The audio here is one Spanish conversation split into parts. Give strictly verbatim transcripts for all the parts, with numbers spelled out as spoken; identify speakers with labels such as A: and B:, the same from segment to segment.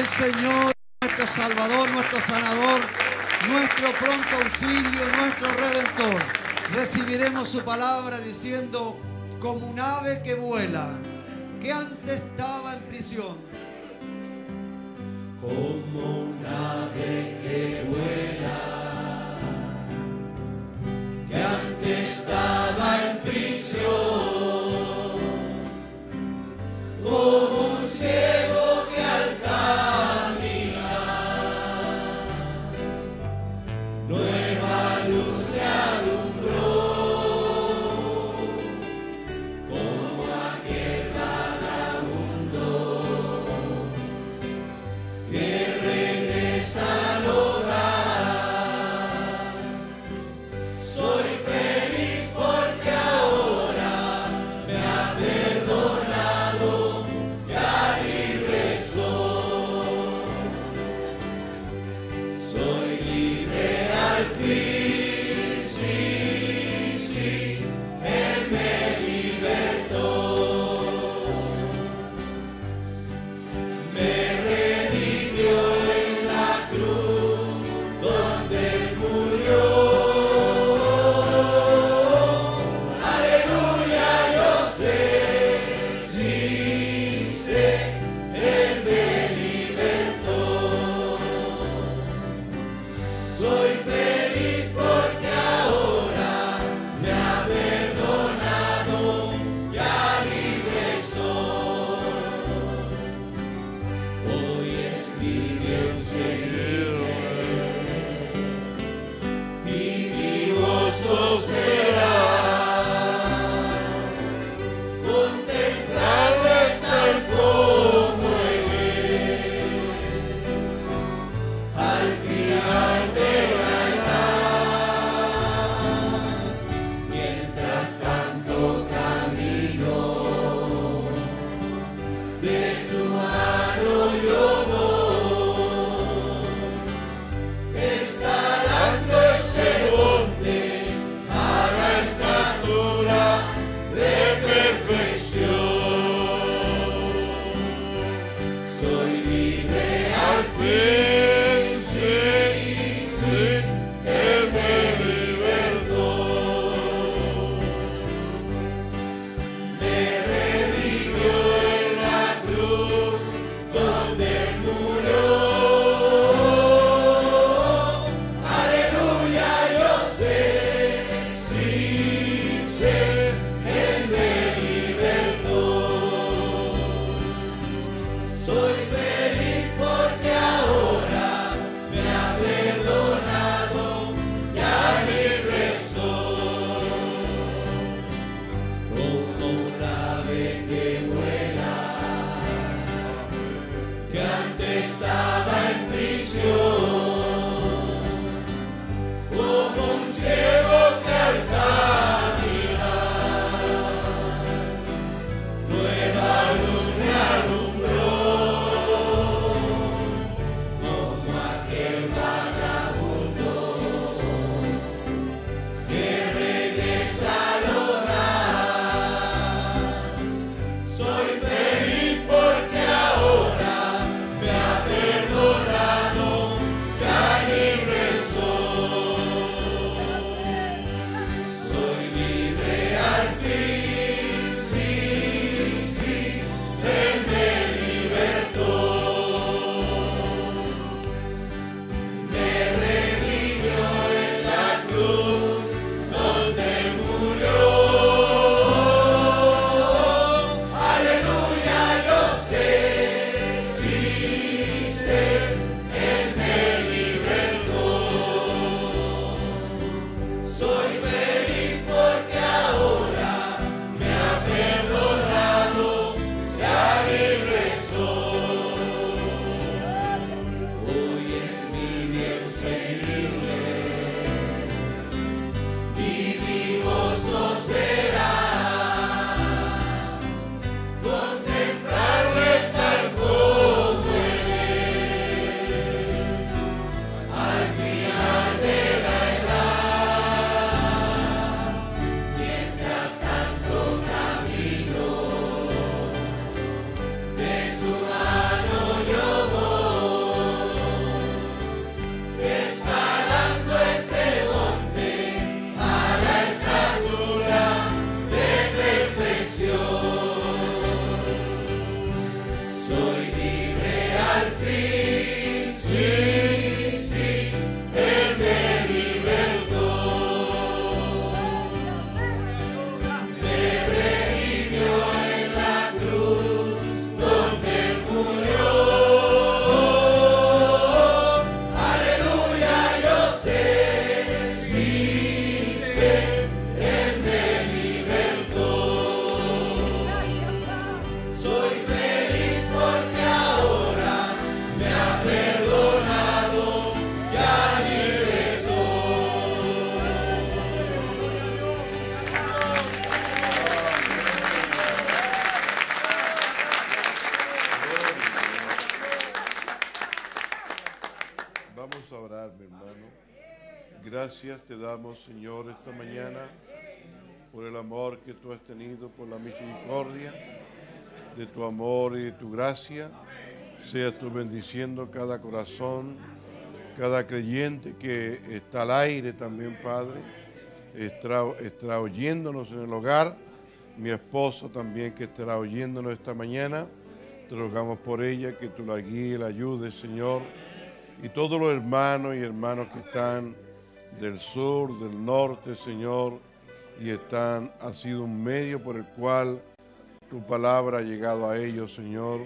A: el Señor, nuestro Salvador, nuestro Sanador, nuestro pronto auxilio, nuestro Redentor. Recibiremos su palabra diciendo, como un ave que vuela, que antes estaba en prisión.
B: Como un ave que vuela, que antes estaba en prisión, como un ciego que al caminar nueva luz le alumbró, como aquel vagabundo que regresa al hogar. Soy feliz porque ahora me ha perdonado, ya libre soy. Soy libre al fin, sí, sí, Él me libertó. Me redimió en la cruz donde Él murió. Aleluya, yo sé, sí, sé, Él me libertó. Soy feliz porque ahora me ha perdonado, ya libre soy. Hoy es mi bien seguirle y mi gozo será contemplarle tal como Él es. Al final de la edad, mientras tanto camino, de su mano yo voy, escalando ese monte a la estatura de perfección. Soy libre al fin, sí, sí, Él me libertó. Me redimió en la cruz donde Él murió. Aleluya, yo sé, sí, sé, Él me libertó. Soy feliz porque ahora me ha perdonado, ya libre soy. Como un ave que vuela, que antes estaba en prisión, como un ciego que al caminar nueva luz me alumbró, como aquel vagabundo que regresa al hogar. Soy feliz porque ahora me ha perdonado, ya libre soy. Soy libre al fin, sí, sí, Él me libertó. Me redimió en la cruz donde Él murió. Aleluya, yo sé, sí, sé, Él me libertó. Soy feliz porque ahora me ha perdonado, ya libre soy. Hoy es mi bien seguirle y mi gozo será contemplarle tal como Él es.
C: a orar, mi hermano. Gracias te damos, Señor, esta mañana por el amor que tú has tenido, por la misericordia de tu amor y de tu gracia. Sea tú bendiciendo cada corazón, cada creyente que está al aire también, Padre, estará, estará oyéndonos en el hogar, mi esposa también que estará oyéndonos esta mañana. Te rogamos por ella que tú la guíes, la ayudes, Señor, y todos los hermanos y hermanas que están del sur, del norte, Señor, y están, ha sido un medio por el cual tu palabra ha llegado a ellos, Señor,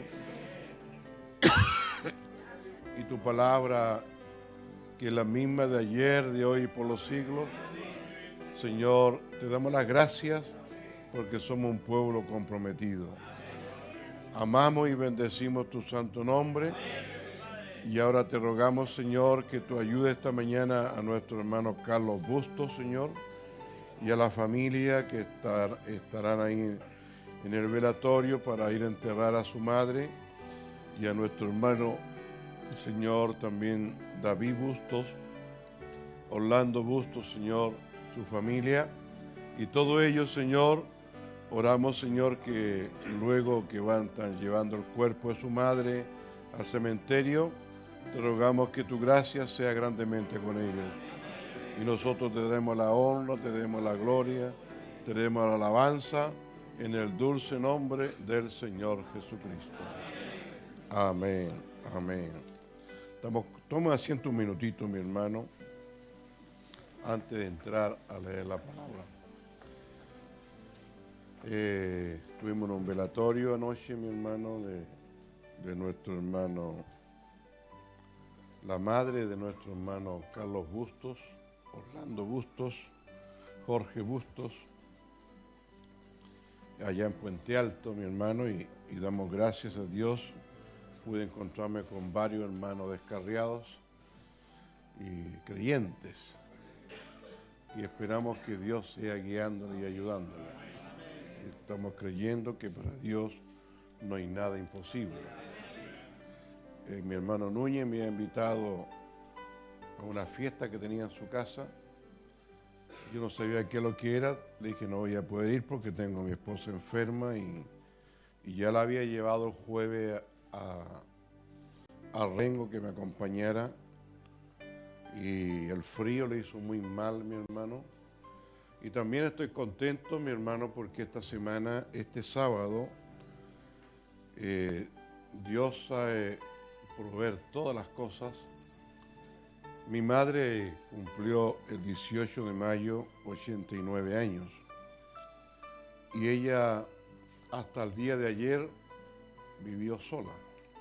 C: y tu palabra que es la misma de ayer, de hoy y por los siglos. Señor, te damos las gracias porque somos un pueblo comprometido. Amamos y bendecimos tu santo nombre. Y ahora te rogamos, Señor, que tú ayudes esta mañana a nuestro hermano Carlos Bustos, Señor, y a la familia que estar, estarán ahí en el velatorio para ir a enterrar a su madre, y a nuestro hermano, Señor, también David Bustos, Orlando Bustos, Señor, su familia, y todo ello, Señor. Oramos, Señor, que luego que van están llevando el cuerpo de su madre al cementerio, te rogamos que tu gracia sea grandemente con ellos. Y nosotros te demos la honra, te demos la gloria, te demos la alabanza en el dulce nombre del Señor Jesucristo. Amén, amén. Estamos, toma asiento un minutito, mi hermano, antes de entrar a leer la palabra. Eh, tuvimos un velatorio anoche, mi hermano, de, de nuestro hermano, la madre de nuestro hermano Carlos Bustos, Orlando Bustos, Jorge Bustos, allá en Puente Alto, mi hermano, y, y damos gracias a Dios. Pude encontrarme con varios hermanos descarriados y creyentes, y esperamos que Dios sea guiándole y ayudándole. Estamos creyendo que para Dios no hay nada imposible. Eh, mi hermano Núñez me ha invitado a una fiesta que tenía en su casa. Yo no sabía qué lo que era. Le dije, no voy a poder ir porque tengo a mi esposa enferma, y, y ya la había llevado el jueves a, a Rengo que me acompañara, y el frío le hizo muy mal, mi hermano. Y también estoy contento, mi hermano, porque esta semana, este sábado, eh, Dios sabe proveer todas las cosas. Mi madre cumplió el dieciocho de mayo ochenta y nueve años, y ella hasta el día de ayer vivió sola.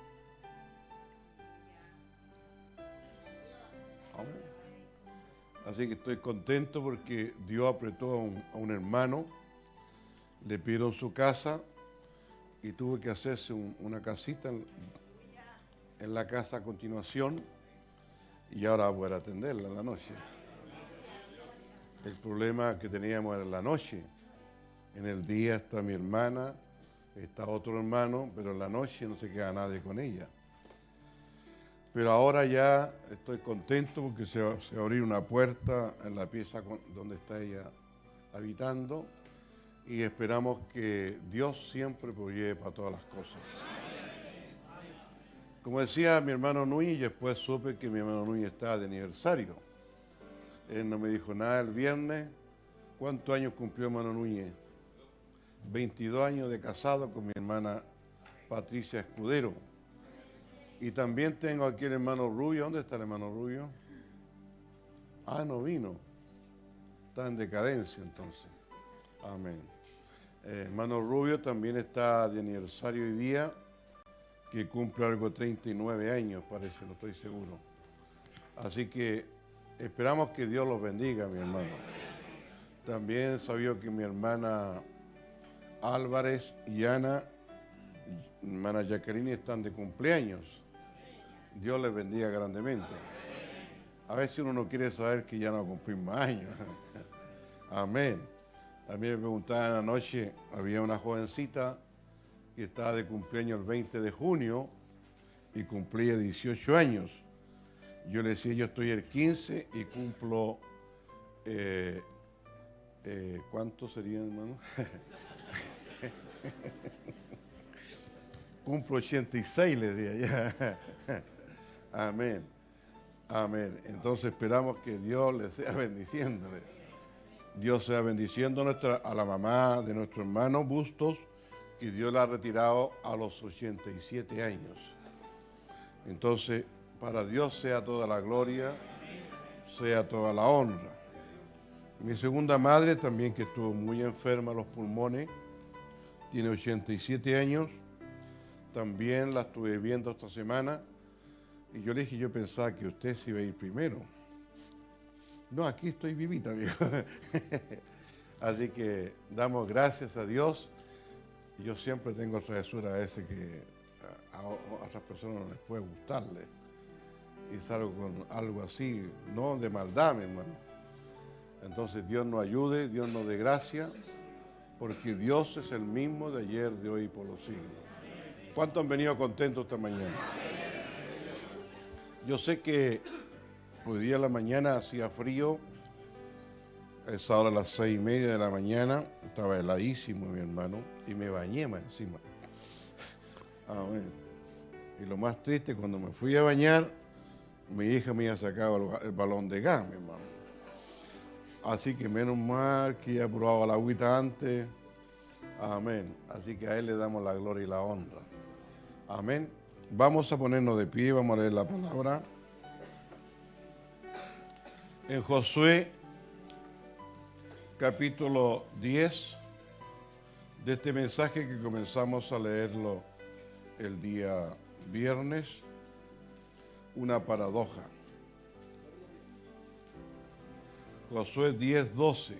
C: Así que estoy contento porque Dios apretó a un, a un hermano, le pidieron su casa y tuvo que hacerse un, una casita en, en la casa a continuación, y ahora voy a poder atenderla en la noche. El problema que teníamos era en la noche. En el día está mi hermana, está otro hermano, pero en la noche no se queda nadie con ella. Pero ahora ya estoy contento porque se, se abrió una puerta en la pieza con, donde está ella habitando, y esperamos que Dios siempre provee para todas las cosas. Como decía mi hermano Núñez, después supe que mi hermano Núñez estaba de aniversario. Él no me dijo nada el viernes. ¿Cuántos años cumplió hermano Núñez? veintidós años de casado con mi hermana Patricia Escudero. Y también tengo aquí el hermano Rubio. ¿Dónde está el hermano Rubio? Ah, no vino. Está en decadencia entonces. Amén. Eh, hermano Rubio también está de aniversario hoy día, que cumple algo treinta y nueve años, parece, no estoy seguro. Así que esperamos que Dios los bendiga, mi hermano. También sabía que mi hermana Álvarez y Ana, mi hermana Jacqueline, están de cumpleaños. Dios les bendiga grandemente. A veces uno no quiere saber que ya no cumplimos más años. Amén. A mí me preguntaban anoche, había una jovencita que estaba de cumpleaños el veinte de junio y cumplía dieciocho años. Yo le decía, yo estoy el quince y cumplo, eh, eh, ¿cuánto sería, hermano? Cumplo ochenta y seis, le decía ya. Amén. Amén. Entonces esperamos que Dios le sea bendiciéndole. Dios sea bendiciendo a, nuestra, a la mamá de nuestro hermano Bustos, que Dios la ha retirado a los ochenta y siete años. Entonces, para Dios sea toda la gloria, sea toda la honra. Mi segunda madre también, que estuvo muy enferma a los pulmones, tiene ochenta y siete años, también la estuve viendo esta semana, y yo le dije, yo pensaba que usted se iba a ir primero. No, aquí estoy vivita, viejo. Así que damos gracias a Dios. Yo siempre tengo travesura a ese que a, a otras personas no les puede gustarle. Y salgo con algo así, no de maldad, mi hermano. Entonces Dios nos ayude, Dios nos dé gracia, porque Dios es el mismo de ayer, de hoy y por los siglos. ¿Cuántos han venido contentos esta mañana? Yo sé que hoy día en la mañana hacía frío, es ahora las seis y media de la mañana, estaba heladísimo mi hermano, y me bañé más encima. Amén. Y lo más triste, cuando me fui a bañar, mi hija me había sacado el, el balón de gas, mi hermano. Así que menos mal que ya probaba la agüita antes. Amén. Así que a Él le damos la gloria y la honra. Amén. Vamos a ponernos de pie, vamos a leer la palabra. En Josué, capítulo diez, de este mensaje que comenzamos a leerlo el día viernes, una paradoja. Josué diez, doce.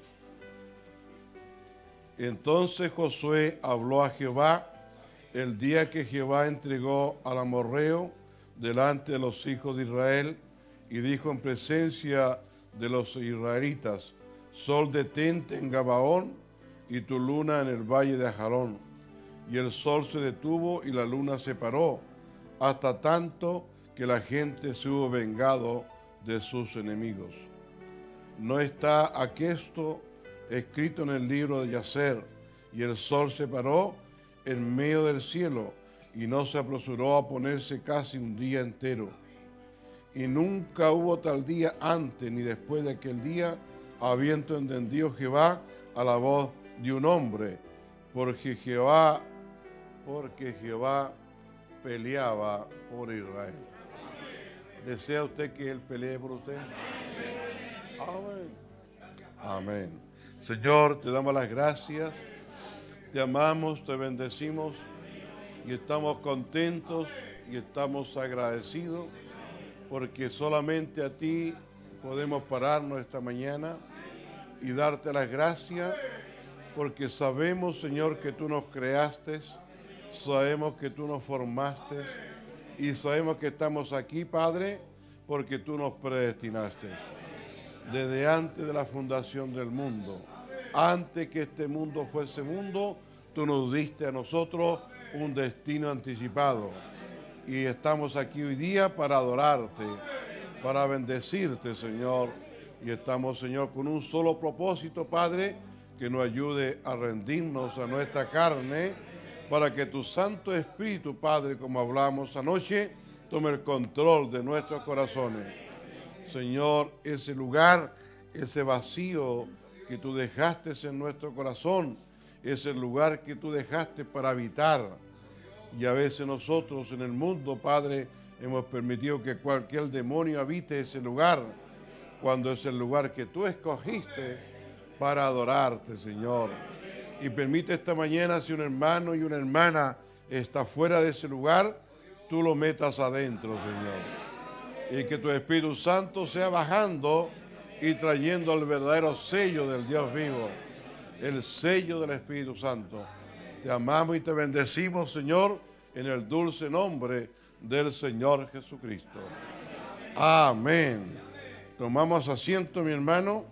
C: Entonces Josué habló a Jehová el día que Jehová entregó al amorreo delante de los hijos de Israel, y dijo en presencia de los israelitas: Sol, detente en Gabaón, y tu luna en el valle de Ajalón. Y el sol se detuvo y la luna se paró, hasta tanto que la gente se hubo vengado de sus enemigos. ¿No está aquesto escrito en el libro de Yacer? Y el sol se paró en medio del cielo, y no se apresuró a ponerse casi un día entero. Y nunca hubo tal día antes ni después de aquel día, habiendo entendido Jehová a la voz de un hombre, porque Jehová, porque Jehová peleaba por Israel. ¿Desea usted que Él pelee por usted? Amén. Amén. Señor, te damos las gracias, te amamos, te bendecimos y estamos contentos y estamos agradecidos porque solamente a ti podemos pararnos esta mañana y darte las gracias, porque sabemos, Señor, que tú nos creaste, sabemos que tú nos formaste y sabemos que estamos aquí, Padre, porque tú nos predestinaste. Desde antes de la fundación del mundo, antes que este mundo fuese mundo, tú nos diste a nosotros un destino anticipado. Y estamos aquí hoy día para adorarte, para bendecirte, Señor. Y estamos, Señor, con un solo propósito, Padre, que nos ayude a rendirnos a nuestra carne, para que tu Santo Espíritu, Padre, como hablamos anoche, tome el control de nuestros corazones. Señor, ese lugar, ese vacío que tú dejaste en nuestro corazón, es el lugar que tú dejaste para habitar. Y a veces nosotros en el mundo, Padre, hemos permitido que cualquier demonio habite ese lugar, cuando es el lugar que tú escogiste para adorarte, Señor. Y permite esta mañana, si un hermano y una hermana está fuera de ese lugar, tú lo metas adentro, Señor. Y que tu Espíritu Santo sea bajando y trayendo el verdadero sello del Dios vivo, el sello del Espíritu Santo. Te amamos y te bendecimos, Señor, en el dulce nombre del Señor Jesucristo. Amén. Tomamos asiento, mi hermano,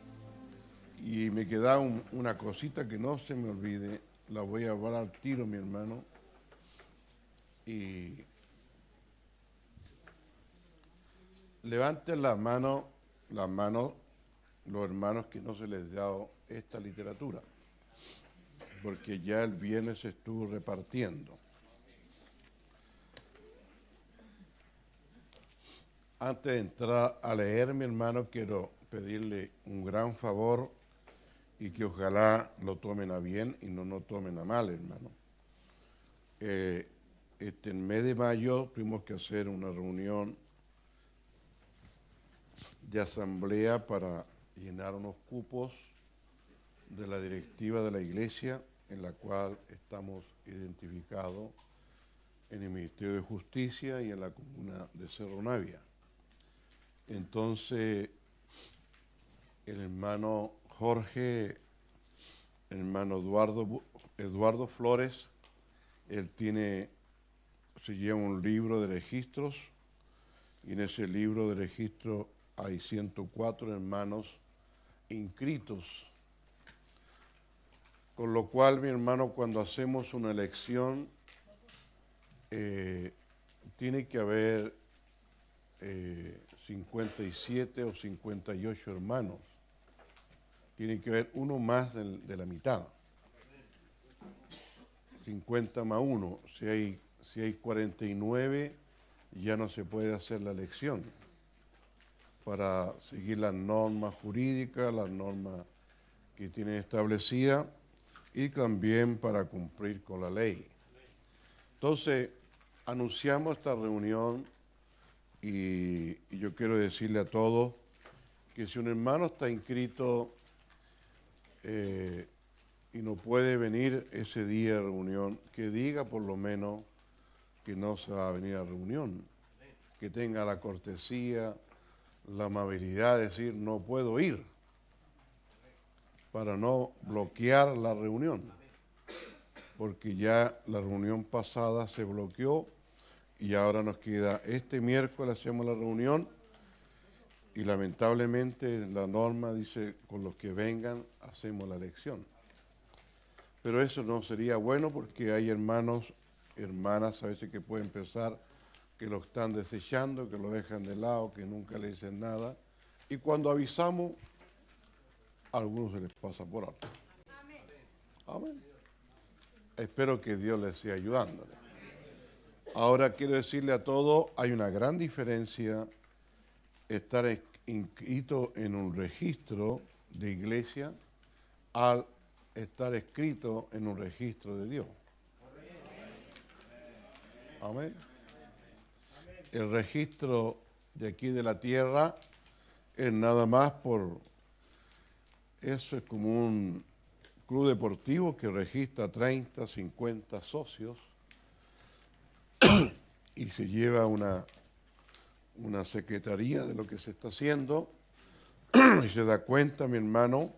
C: y me queda un, una cosita que no se me olvide. La voy a hablar al tiro, mi hermano. Y levanten las manos, las manos, los hermanos que no se les ha dado esta literatura, porque ya el viernes se estuvo repartiendo. Antes de entrar a leer, mi hermano, quiero pedirle un gran favor y que ojalá lo tomen a bien y no lo tomen a mal, hermano. Eh, este, en mes de mayo tuvimos que hacer una reunión de asamblea para llenar unos cupos de la directiva de la iglesia, en la cual estamos identificados en el Ministerio de Justicia y en la comuna de Cerro Navia. Entonces, el hermano Jorge, el hermano Eduardo, Eduardo Flores, él tiene, se lleva un libro de registros, y en ese libro de registros hay ciento cuatro hermanos inscritos. Con lo cual, mi hermano, cuando hacemos una elección, eh, tiene que haber eh, cincuenta y siete o cincuenta y ocho hermanos. Tiene que haber uno más de, de la mitad. cincuenta más uno. Si hay, si hay cuarenta y nueve, ya no se puede hacer la elección, para seguir las normas jurídicas, las normas que tienen establecidas, y también para cumplir con la ley. Entonces, anunciamos esta reunión y, y yo quiero decirle a todos que si un hermano está inscrito eh, y no puede venir ese día de reunión, que diga por lo menos que no se va a venir a reunión, que tenga la cortesía, la amabilidad de decir no puedo ir, para no bloquear la reunión, porque ya la reunión pasada se bloqueó y ahora nos queda este miércoles hacemos la reunión y lamentablemente la norma dice con los que vengan hacemos la elección. Pero eso no sería bueno porque hay hermanos, hermanas a veces que pueden pensar que lo están desechando, que lo dejan de lado, que nunca le dicen nada. Y cuando avisamos, a algunos se les pasa por alto. Amén. Amén. Espero que Dios les siga ayudándole. Ahora quiero decirle a todos, hay una gran diferencia estar inscrito en un registro de iglesia al estar escrito en un registro de Dios. Amén. El registro de aquí de la tierra es nada más por, eso es como un club deportivo que registra treinta, cincuenta socios y se lleva una, una secretaría de lo que se está haciendo y se da cuenta, mi hermano,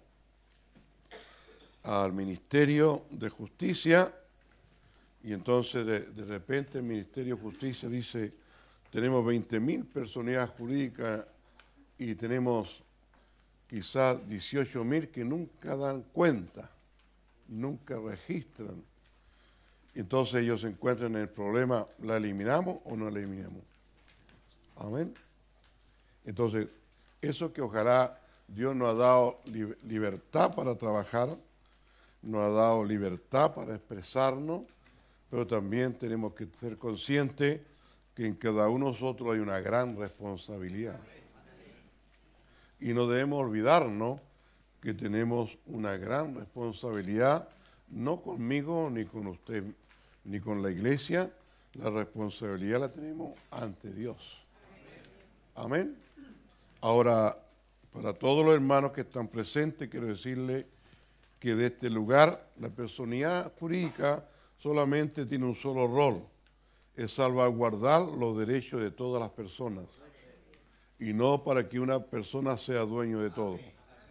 C: al Ministerio de Justicia y entonces de, de repente el Ministerio de Justicia dice tenemos veinte mil personalidades jurídicas y tenemos quizás dieciocho mil que nunca dan cuenta, nunca registran. Entonces ellos se encuentran en el problema, ¿la eliminamos o no la eliminamos? Amén. Entonces, eso que ojalá Dios nos ha dado li- libertad para trabajar, nos ha dado libertad para expresarnos, pero también tenemos que ser conscientes que en cada uno de nosotros hay una gran responsabilidad. Y no debemos olvidarnos que tenemos una gran responsabilidad, no conmigo, ni con usted, ni con la iglesia. La responsabilidad la tenemos ante Dios. Amén. Ahora, para todos los hermanos que están presentes, quiero decirles que de este lugar la personalidad jurídica solamente tiene un solo rol, es salvaguardar los derechos de todas las personas y no para que una persona sea dueño de todo.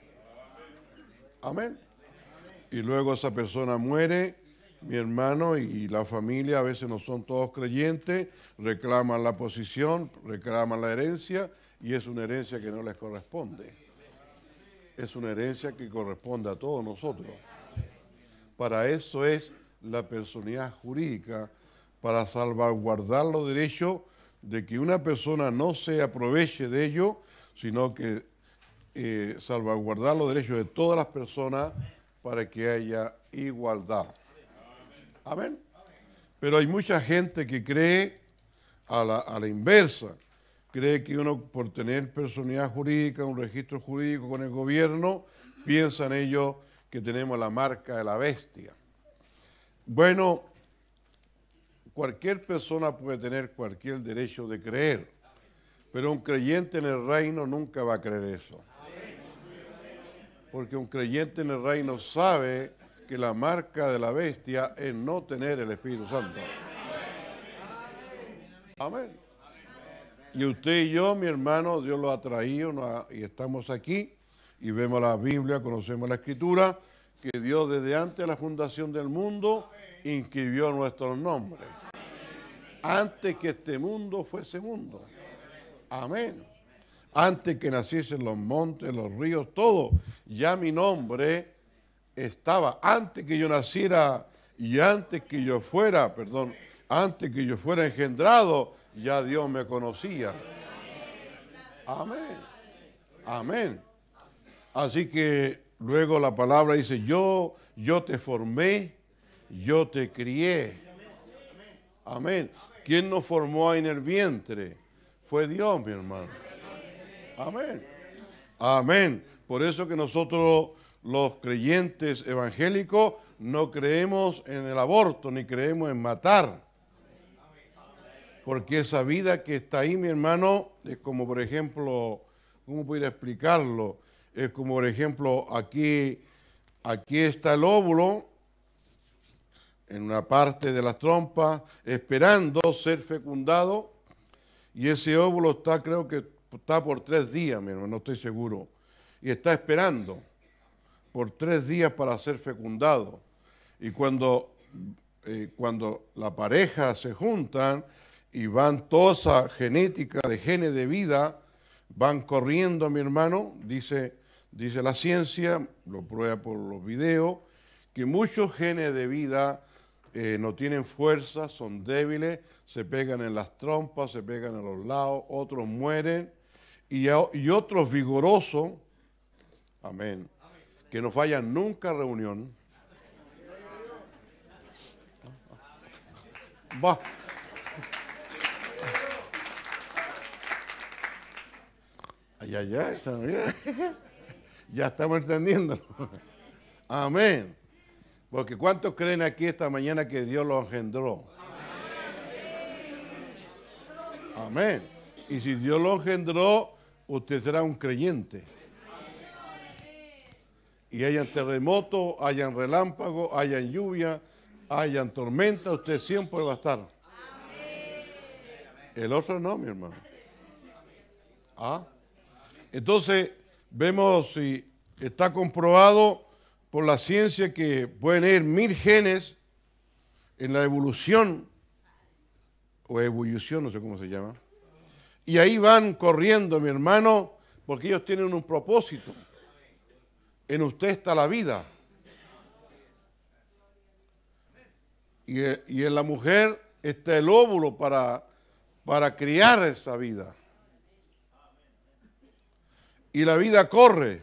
C: Amén. Y luego esa persona muere, mi hermano, y la familia a veces no son todos creyentes, reclaman la posición, reclaman la herencia y es una herencia que no les corresponde. Es una herencia que corresponde a todos nosotros. Para eso es la personalidad jurídica, para salvaguardar los derechos de que una persona no se aproveche de ello, sino que eh, salvaguardar los derechos de todas las personas para que haya igualdad. Amén. Pero hay mucha gente que cree a la, a la inversa. Cree que uno, por tener personalidad jurídica, un registro jurídico con el gobierno, piensan ellos que tenemos la marca de la bestia. Bueno, cualquier persona puede tener cualquier derecho de creer, pero un creyente en el reino nunca va a creer eso. Porque un creyente en el reino sabe que la marca de la bestia es no tener el Espíritu Santo. Amén. Y usted y yo, mi hermano, Dios lo ha traído y estamos aquí y vemos la Biblia, conocemos la Escritura, que Dios desde antes de la fundación del mundo inscribió nuestros nombres. Antes que este mundo fuese mundo. Amén. Antes que naciesen los montes, los ríos, todo, ya mi nombre estaba. Antes que yo naciera y antes que yo fuera, perdón, antes que yo fuera engendrado, ya Dios me conocía. Amén. Amén. Así que luego la palabra dice, yo, yo te formé, yo te crié. Amén. ¿Quién nos formó en el vientre? Fue Dios, mi hermano. Amén. Amén. Por eso que nosotros, los creyentes evangélicos, no creemos en el aborto, ni creemos en matar. Porque esa vida que está ahí, mi hermano, es como, por ejemplo, ¿cómo pudiera explicarlo? Es como, por ejemplo, aquí, aquí está el óvulo, en una parte de la trompa, esperando ser fecundado, y ese óvulo está, creo que está por tres días, mi hermano, no estoy seguro, y está esperando por tres días para ser fecundado. Y cuando, eh, cuando la pareja se juntan y van toda esa genética de genes de vida, van corriendo, mi hermano, dice, dice la ciencia, lo prueba por los videos, que muchos genes de vida eh, no tienen fuerza, son débiles, se pegan en las trompas, se pegan en los lados, otros mueren, y, y otros vigorosos, amén, que no fallan nunca reunión. Va. Ay, ay, ay, ya estamos entendiendo. Amén. Porque ¿cuántos creen aquí esta mañana que Dios lo engendró? Amén. Y si Dios lo engendró, usted será un creyente. Y hayan terremotos, hayan relámpagos, hayan lluvia, hayan tormenta, usted siempre va a estar. El otro no, mi hermano. ¿Ah? Entonces, vemos si está comprobado por la ciencia que pueden ir mil genes en la evolución, o evolución, no sé cómo se llama, y ahí van corriendo, mi hermano, porque ellos tienen un propósito. En usted está la vida. Y, y en la mujer está el óvulo para, para criar esa vida. Y la vida corre.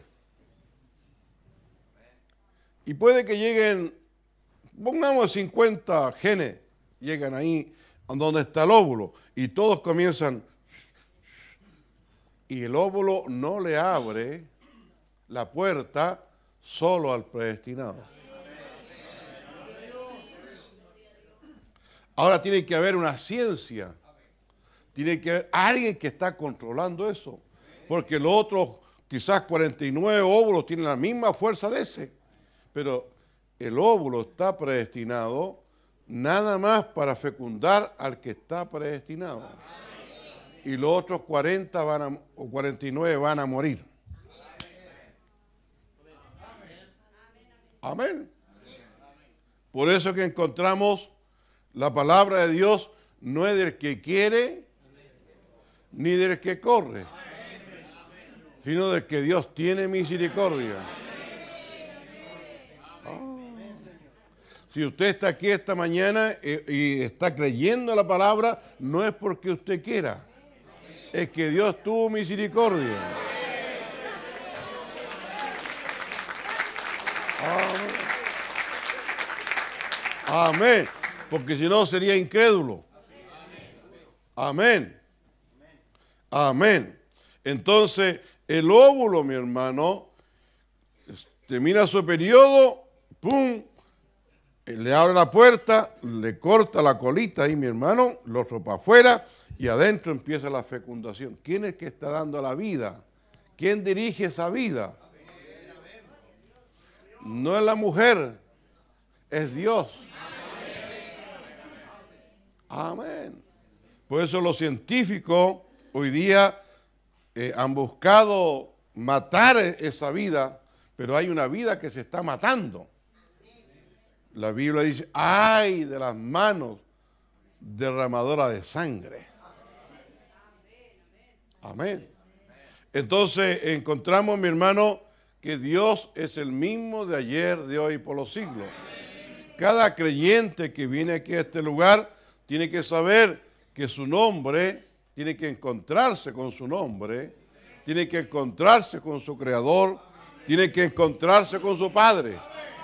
C: Y puede que lleguen, pongamos cincuenta genes, llegan ahí donde está el óvulo, y todos comienzan, y el óvulo no le abre la puerta solo al predestinado. Ahora tiene que haber una ciencia, tiene que haber alguien que está controlando eso, porque los otros, quizás cuarenta y nueve óvulos tienen la misma fuerza de ese, pero el óvulo está predestinado nada más para fecundar al que está predestinado. Y los otros cuarenta van a, o cuarenta y nueve van a morir. Amén. Por eso que encontramos la palabra de Dios no es del que quiere ni del que corre, sino del que Dios tiene misericordia. Oh. Si usted está aquí esta mañana eh, y está creyendo la palabra, no es porque usted quiera. Es que Dios tuvo misericordia. Amén. Amén. Porque si no sería incrédulo. Amén. Amén. Entonces, el óvulo, mi hermano, termina su periodo, pum, le abre la puerta, le corta la colita ahí, mi hermano, lo sopa afuera y adentro empieza la fecundación. ¿Quién es que está dando la vida? ¿Quién dirige esa vida? No es la mujer, es Dios. Amén. Por eso los científicos hoy día eh, han buscado matar esa vida, pero hay una vida que se está matando. La Biblia dice, ay de las manos derramadoras de sangre. Amén. Entonces encontramos, mi hermano, que Dios es el mismo de ayer, de hoy y por los siglos. Cada creyente que viene aquí a este lugar tiene que saber que su nombre, tiene que encontrarse con su nombre, tiene que encontrarse con su Creador, tiene que encontrarse con su Padre.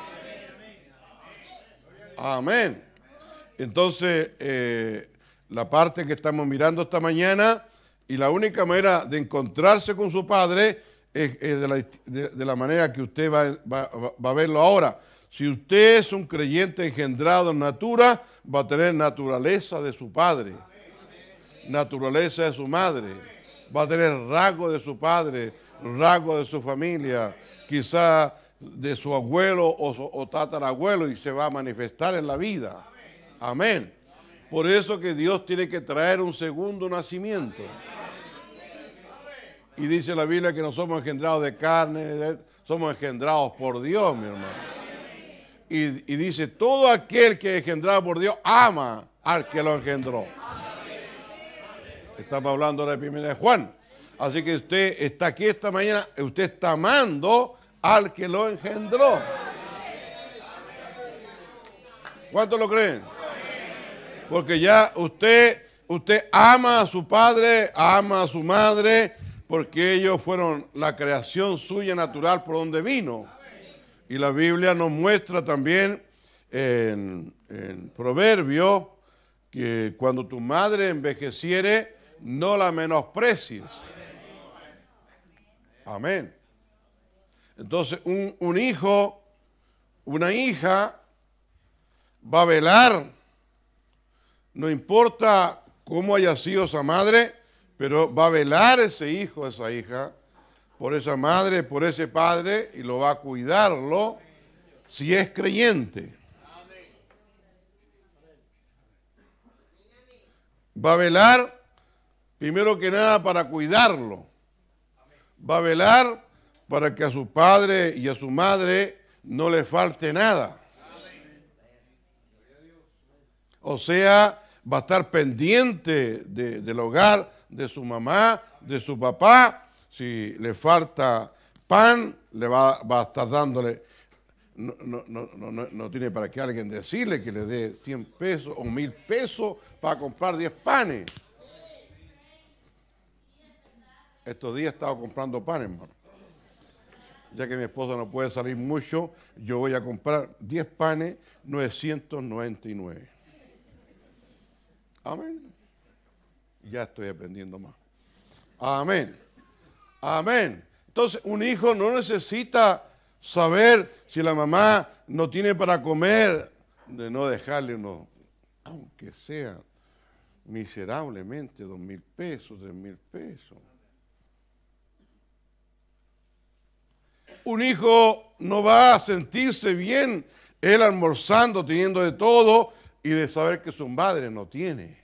C: Amén. Entonces, eh, la parte que estamos mirando esta mañana, y la única manera de encontrarse con su Padre es, es de, la, de, de la manera que usted va, va, va a verlo ahora. Si usted es un creyente engendrado en natura, va a tener naturaleza de su padre, naturaleza de su madre, va a tener rasgos de su padre, rasgos de su familia, quizá de su abuelo o, o tatarabuelo, y se va a manifestar en la vida. Amén. Por eso que Dios tiene que traer un segundo nacimiento. Y dice la Biblia que no somos engendrados de carne, somos engendrados por Dios, mi hermano. Y, y dice, todo aquel que es engendrado por Dios ama al que lo engendró. Estamos hablando ahora de primera de Juan. Así que usted está aquí esta mañana, usted está amando al que lo engendró. ¿Cuántos lo creen? Porque ya usted, usted ama a su padre, ama a su madre, porque ellos fueron la creación suya natural por donde vino. Y la Biblia nos muestra también en, en Proverbios que cuando tu madre envejeciere, no la menosprecies. Amén. Entonces, un, un hijo, una hija, va a velar, no importa cómo haya sido esa madre, pero va a velar ese hijo, esa hija, por esa madre, por ese padre, y lo va a cuidarlo si es creyente. Va a velar, primero que nada, para cuidarlo. Va a velar para que a su padre y a su madre no le falte nada. O sea, va a estar pendiente de, del hogar de su mamá, de su papá. Si le falta pan, le va, va a estar dándole, no, no, no, no, no tiene para qué alguien decirle que le dé cien pesos o mil pesos para comprar diez panes. Estos días he estado comprando pan, hermano. Ya que mi esposa no puede salir mucho, yo voy a comprar diez panes, novecientos noventa y nueve. Amén. Ya estoy aprendiendo más. Amén. Amén. Entonces, un hijo no necesita saber si la mamá no tiene para comer, de no dejarle unos, aunque sea miserablemente, dos mil pesos, tres mil pesos. Un hijo no va a sentirse bien él almorzando, teniendo de todo, y de saber que su madre no tiene.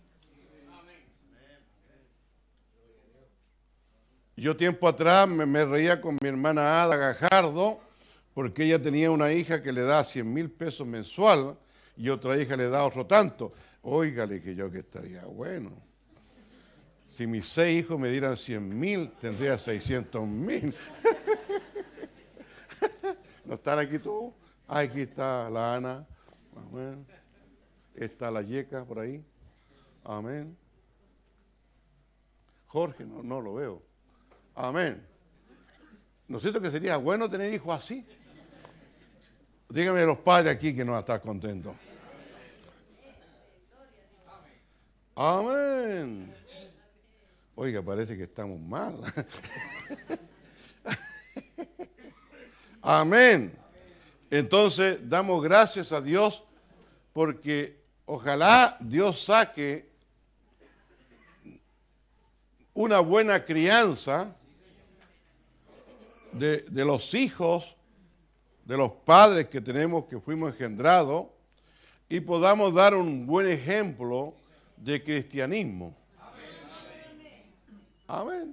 C: Yo tiempo atrás me, me reía con mi hermana Ada Gajardo, porque ella tenía una hija que le da cien mil pesos mensual y otra hija le da otro tanto. Óigale que yo que estaría bueno. Si mis seis hijos me dieran cien mil, tendría seiscientos mil. ¿No están aquí todos? Aquí está la Ana, Amén. Está la yeca por ahí. Amén. Jorge, no, no lo veo. Amén. ¿No es cierto que sería bueno tener hijos así? Díganme los padres aquí que no van a estar contentos. Amén. Oiga, parece que estamos mal. Amén. Entonces, damos gracias a Dios porque ojalá Dios saque una buena crianza de, de los hijos, de los padres que tenemos, que fuimos engendrados, y podamos dar un buen ejemplo de cristianismo. Amén.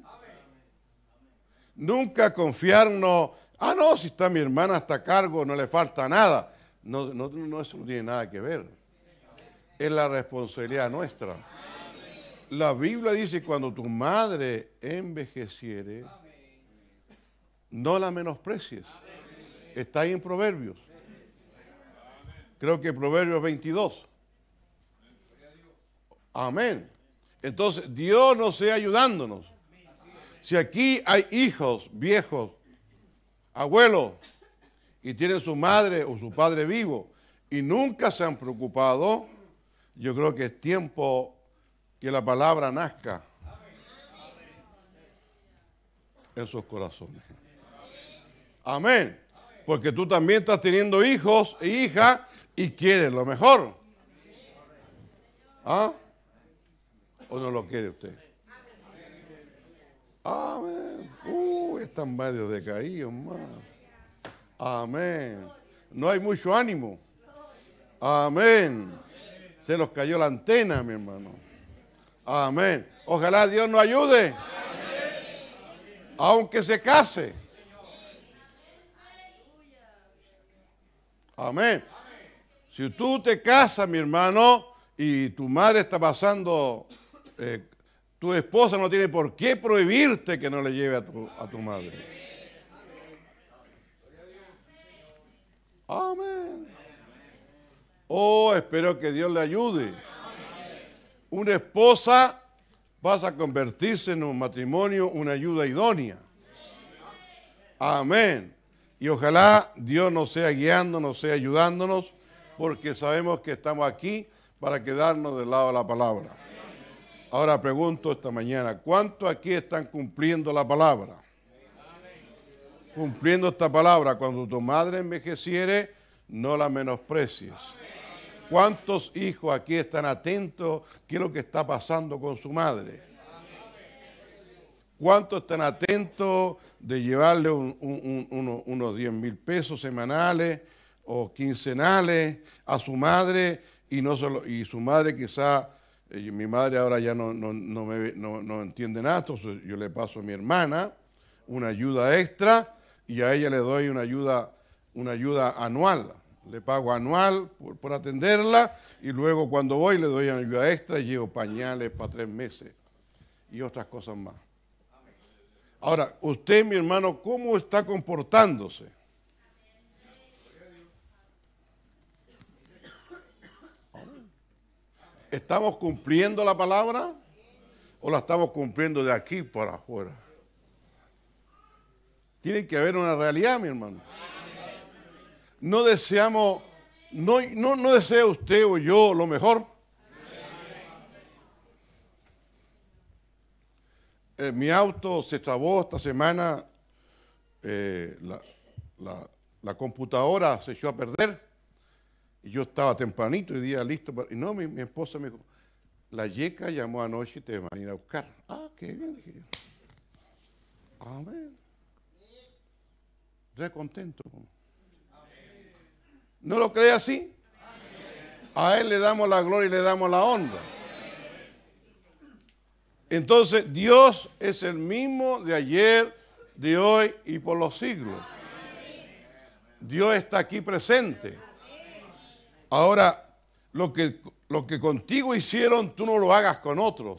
C: Nunca confiarnos, ah, no, si está mi hermana hasta a cargo, no le falta nada. No, no, no, eso no tiene nada que ver. Es la responsabilidad nuestra. La Biblia dice, cuando tu madre envejeciere, no la menosprecies. Está ahí en Proverbios. Creo que Proverbios veintidós. Amén. Entonces, Dios nos sea ayudándonos. Si aquí hay hijos viejos, abuelos, y tienen su madre o su padre vivo, y nunca se han preocupado, yo creo que es tiempo que la palabra nazca en sus corazones. Amén. Porque tú también estás teniendo hijos e hijas y quieres lo mejor. ¿Ah? ¿O no lo quiere usted? Amén. Uh, están medio decaídos, hermano. Amén. No hay mucho ánimo. Amén. Se nos cayó la antena, mi hermano. Amén. Ojalá Dios nos ayude. Aunque se case. Amén. Si tú te casas, mi hermano, y tu madre está pasando, eh, tu esposa no tiene por qué prohibirte que no le lleve a tu, a tu madre. Amén. Oh, espero que Dios le ayude. Una esposa pasa a convertirse en un matrimonio, una ayuda idónea. Amén. Y ojalá Dios nos sea guiando, nos sea ayudándonos, porque sabemos que estamos aquí para quedarnos del lado de la palabra. Ahora pregunto esta mañana, ¿cuántos aquí están cumpliendo la palabra? Cumpliendo esta palabra, cuando tu madre envejeciere, no la menosprecies. ¿Cuántos hijos aquí están atentos qué es lo que está pasando con su madre? ¿Cuántos están atentos de llevarle un, un, un, uno, unos diez mil pesos semanales o quincenales a su madre y no solo, y su madre quizá, eh, mi madre ahora ya no, no, no, me, no, no entiende nada, entonces yo le paso a mi hermana una ayuda extra y a ella le doy una ayuda, una ayuda anual. Le pago anual por, por atenderla y luego cuando voy le doy una ayuda extra y llevo pañales para tres meses y otras cosas más. Ahora, usted, mi hermano, ¿cómo está comportándose? ¿Estamos cumpliendo la palabra o la estamos cumpliendo de aquí para afuera? Tiene que haber una realidad, mi hermano. No deseamos, no, no, no desea usted o yo lo mejor. Eh, mi auto se trabó esta semana, eh, la, la, la computadora se echó a perder y yo estaba tempranito y día listo. Para, y no, mi, mi esposa me dijo, la yeca llamó anoche y te van a ir a buscar. Ah, qué bien, dije yo. Amén. Re contento. ¿No lo cree así? A Él le damos la gloria y le damos la honra. Entonces, Dios es el mismo de ayer, de hoy y por los siglos. Dios está aquí presente. Ahora, lo que, lo que contigo hicieron, tú no lo hagas con otros.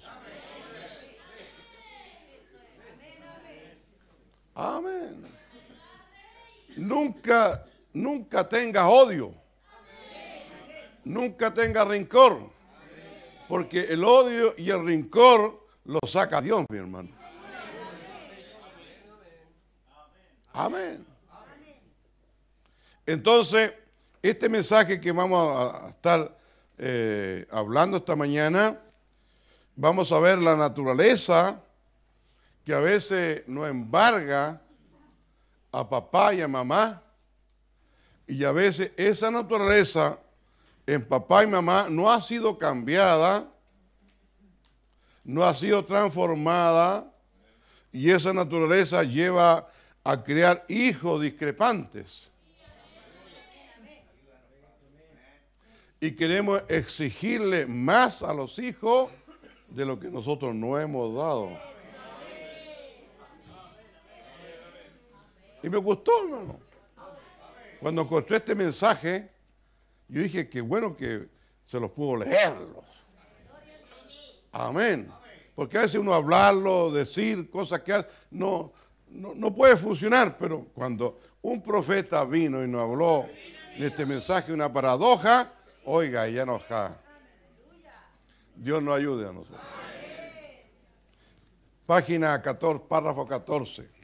C: Amén. Nunca, nunca tengas odio. Nunca tenga rencor, porque el odio y el rencor lo saca Dios, mi hermano. Amén. Entonces, este mensaje que vamos a estar eh, hablando esta mañana, vamos a ver la naturaleza que a veces nos embarga a papá y a mamá, y a veces esa naturaleza en papá y mamá no ha sido cambiada, no ha sido transformada, y esa naturaleza lleva a crear hijos discrepantes. Y queremos exigirle más a los hijos de lo que nosotros no hemos dado. Y me gustó, hermano. Cuando encontré este mensaje, yo dije que bueno que se los pudo leerlos. Amén. Porque a veces uno hablarlo, decir cosas que hace, no, no, no puede funcionar, pero cuando un profeta vino y nos habló en este mensaje una paradoja, oiga, ya nos ja. Dios nos ayude a nosotros. Página catorce, párrafo catorce.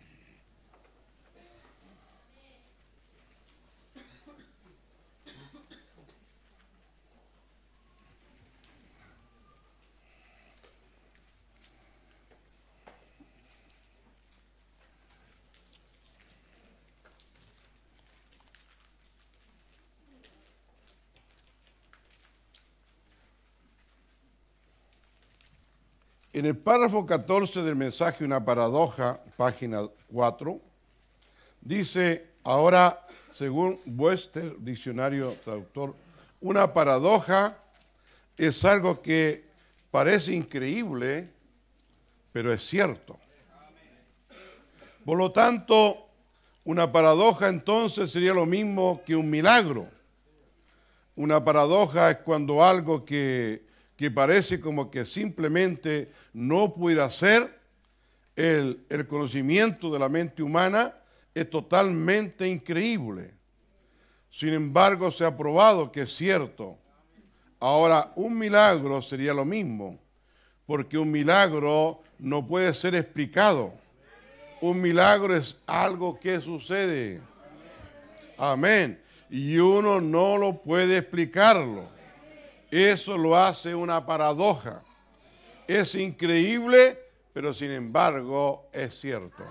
C: En el párrafo catorce del mensaje Una paradoja, página cuatro, dice, ahora, según Webster, diccionario traductor, una paradoja es algo que parece increíble, pero es cierto. Por lo tanto, una paradoja entonces sería lo mismo que un milagro. Una paradoja es cuando algo que... que parece como que simplemente no puede ser, el, el conocimiento de la mente humana es totalmente increíble. Sin embargo, se ha probado que es cierto. Ahora, un milagro sería lo mismo, porque un milagro no puede ser explicado. Un milagro es algo que sucede. Amén. Y uno no lo puede explicarlo. Eso lo hace una paradoja. Es increíble, pero sin embargo es cierto.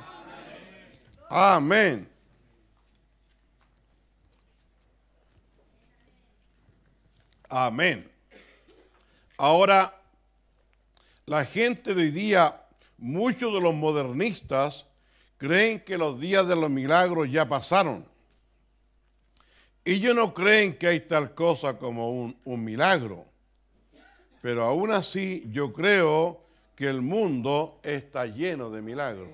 C: Amén. Amén. Ahora, la gente de hoy día, muchos de los modernistas, creen que los días de los milagros ya pasaron. Ellos no creen que hay tal cosa como un, un milagro. Pero aún así yo creo que el mundo está lleno de milagros.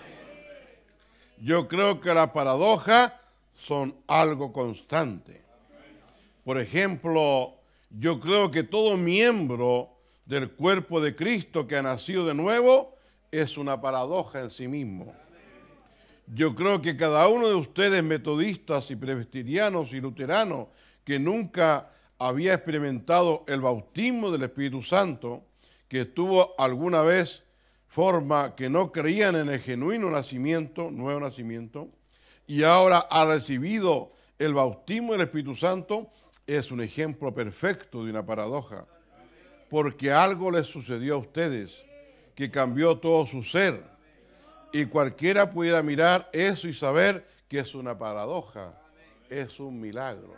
C: Yo creo que las paradojas son algo constante. Por ejemplo, yo creo que todo miembro del cuerpo de Cristo que ha nacido de nuevo es una paradoja en sí mismo. Yo creo que cada uno de ustedes, metodistas y presbiterianos y luteranos, que nunca había experimentado el bautismo del Espíritu Santo, que tuvo alguna vez forma que no creían en el genuino nacimiento, nuevo nacimiento, y ahora ha recibido el bautismo del Espíritu Santo, es un ejemplo perfecto de una paradoja, porque algo les sucedió a ustedes que cambió todo su ser. Y cualquiera pudiera mirar eso y saber que es una paradoja, es un milagro.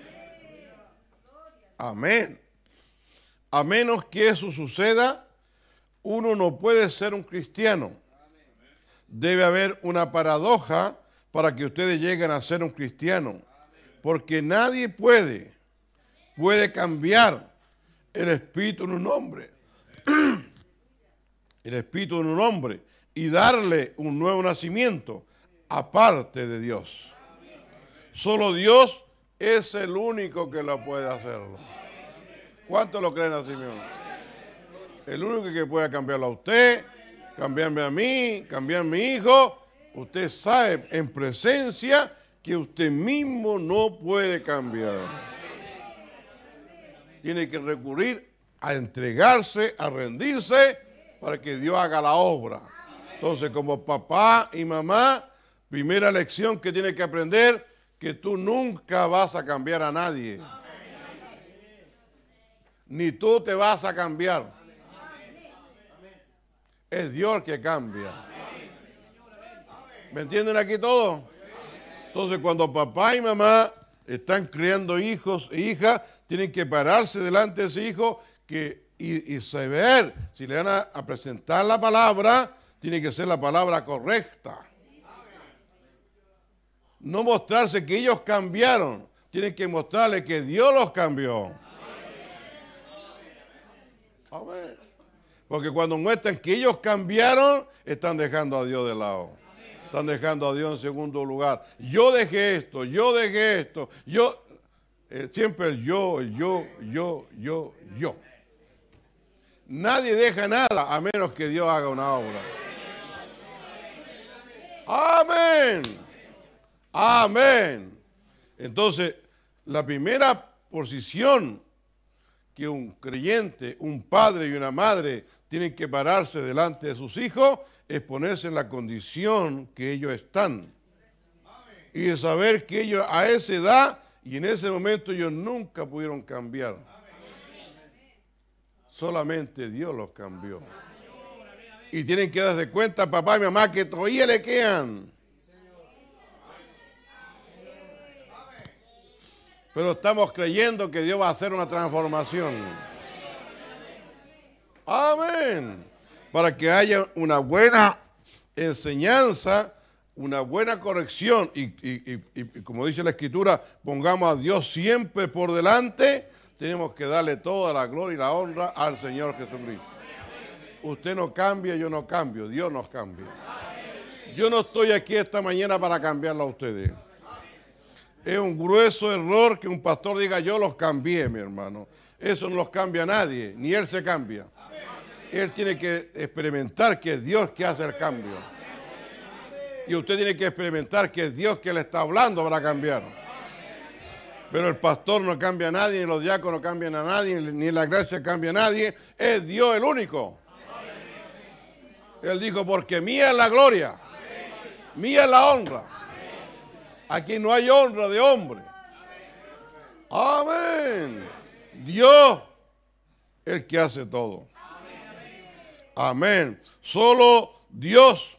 C: Amén. A menos que eso suceda, uno no puede ser un cristiano. Debe haber una paradoja para que ustedes lleguen a ser un cristiano. Porque nadie puede, puede cambiar el espíritu en un hombre. El espíritu en un hombre. Y darle un nuevo nacimiento aparte de Dios. Solo Dios es el único que lo puede hacerlo. ¿Cuántos lo creen así, mi hermano? El único que puede cambiarlo a usted, cambiarme a mí, cambiar a mi hijo. Usted sabe en presencia que usted mismo no puede cambiar. tiene que recurrir a entregarse, a rendirse para que Dios haga la obra. Entonces, como papá y mamá, primera lección que tiene que aprender, que tú nunca vas a cambiar a nadie. Ni tú te vas a cambiar. Es Dios el que cambia. ¿Me entienden aquí todos? Entonces, cuando papá y mamá están criando hijos e hijas, tienen que pararse delante de ese hijo que, y, y saber, si le van a, a presentar la palabra, tiene que ser la palabra correcta. No mostrarse que ellos cambiaron, tienen que mostrarle que Dios los cambió. Amén. Porque cuando muestran que ellos cambiaron, están dejando a Dios de lado. Están dejando a Dios en segundo lugar. Yo dejé esto, yo dejé esto, yo, eh, siempre el yo, el yo, yo, yo, yo. Nadie deja nada a menos que Dios haga una obra. Amén. Amén. Entonces, la primera posición que un creyente, un padre y una madre tienen que pararse delante de sus hijos es ponerse en la condición que ellos están. Y de saber que ellos a esa edad y en ese momento ellos nunca pudieron cambiar. Solamente Dios los cambió. Y tienen que darse cuenta, papá y mamá, que todavía le quedan. Pero estamos creyendo que Dios va a hacer una transformación. Amén. Para que haya una buena enseñanza, una buena corrección. Y, y, y, y como dice la Escritura, pongamos a Dios siempre por delante. Tenemos que darle toda la gloria y la honra al Señor Jesucristo. Usted no cambia, yo no cambio. Dios nos cambia. Yo no estoy aquí esta mañana para cambiarlo a ustedes. Es un grueso error que un pastor diga, yo los cambié, mi hermano. Eso no los cambia a nadie, ni él se cambia. Él tiene que experimentar que es Dios que hace el cambio. Y usted tiene que experimentar que es Dios que le está hablando para cambiar. Pero el pastor no cambia a nadie, ni los diáconos no cambian a nadie, ni la iglesia cambia a nadie. Es Dios el único. Él dijo, porque mía es la gloria, mía es la honra. Aquí no hay honra de hombre. Amén. Dios el que hace todo. Amén. Solo Dios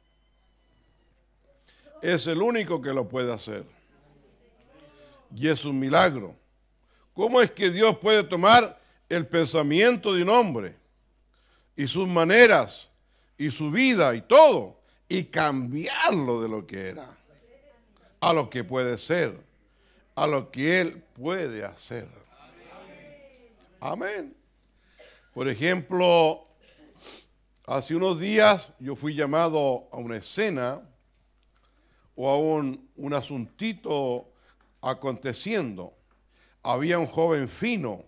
C: es el único que lo puede hacer. Y es un milagro. ¿Cómo es que Dios puede tomar el pensamiento de un hombre y sus maneras y su vida y todo y cambiarlo de lo que era a lo que puede ser, a lo que Él puede hacer? Amén. Por ejemplo, hace unos días yo fui llamado a una escena o a un, un asuntito aconteciendo. Había un joven fino,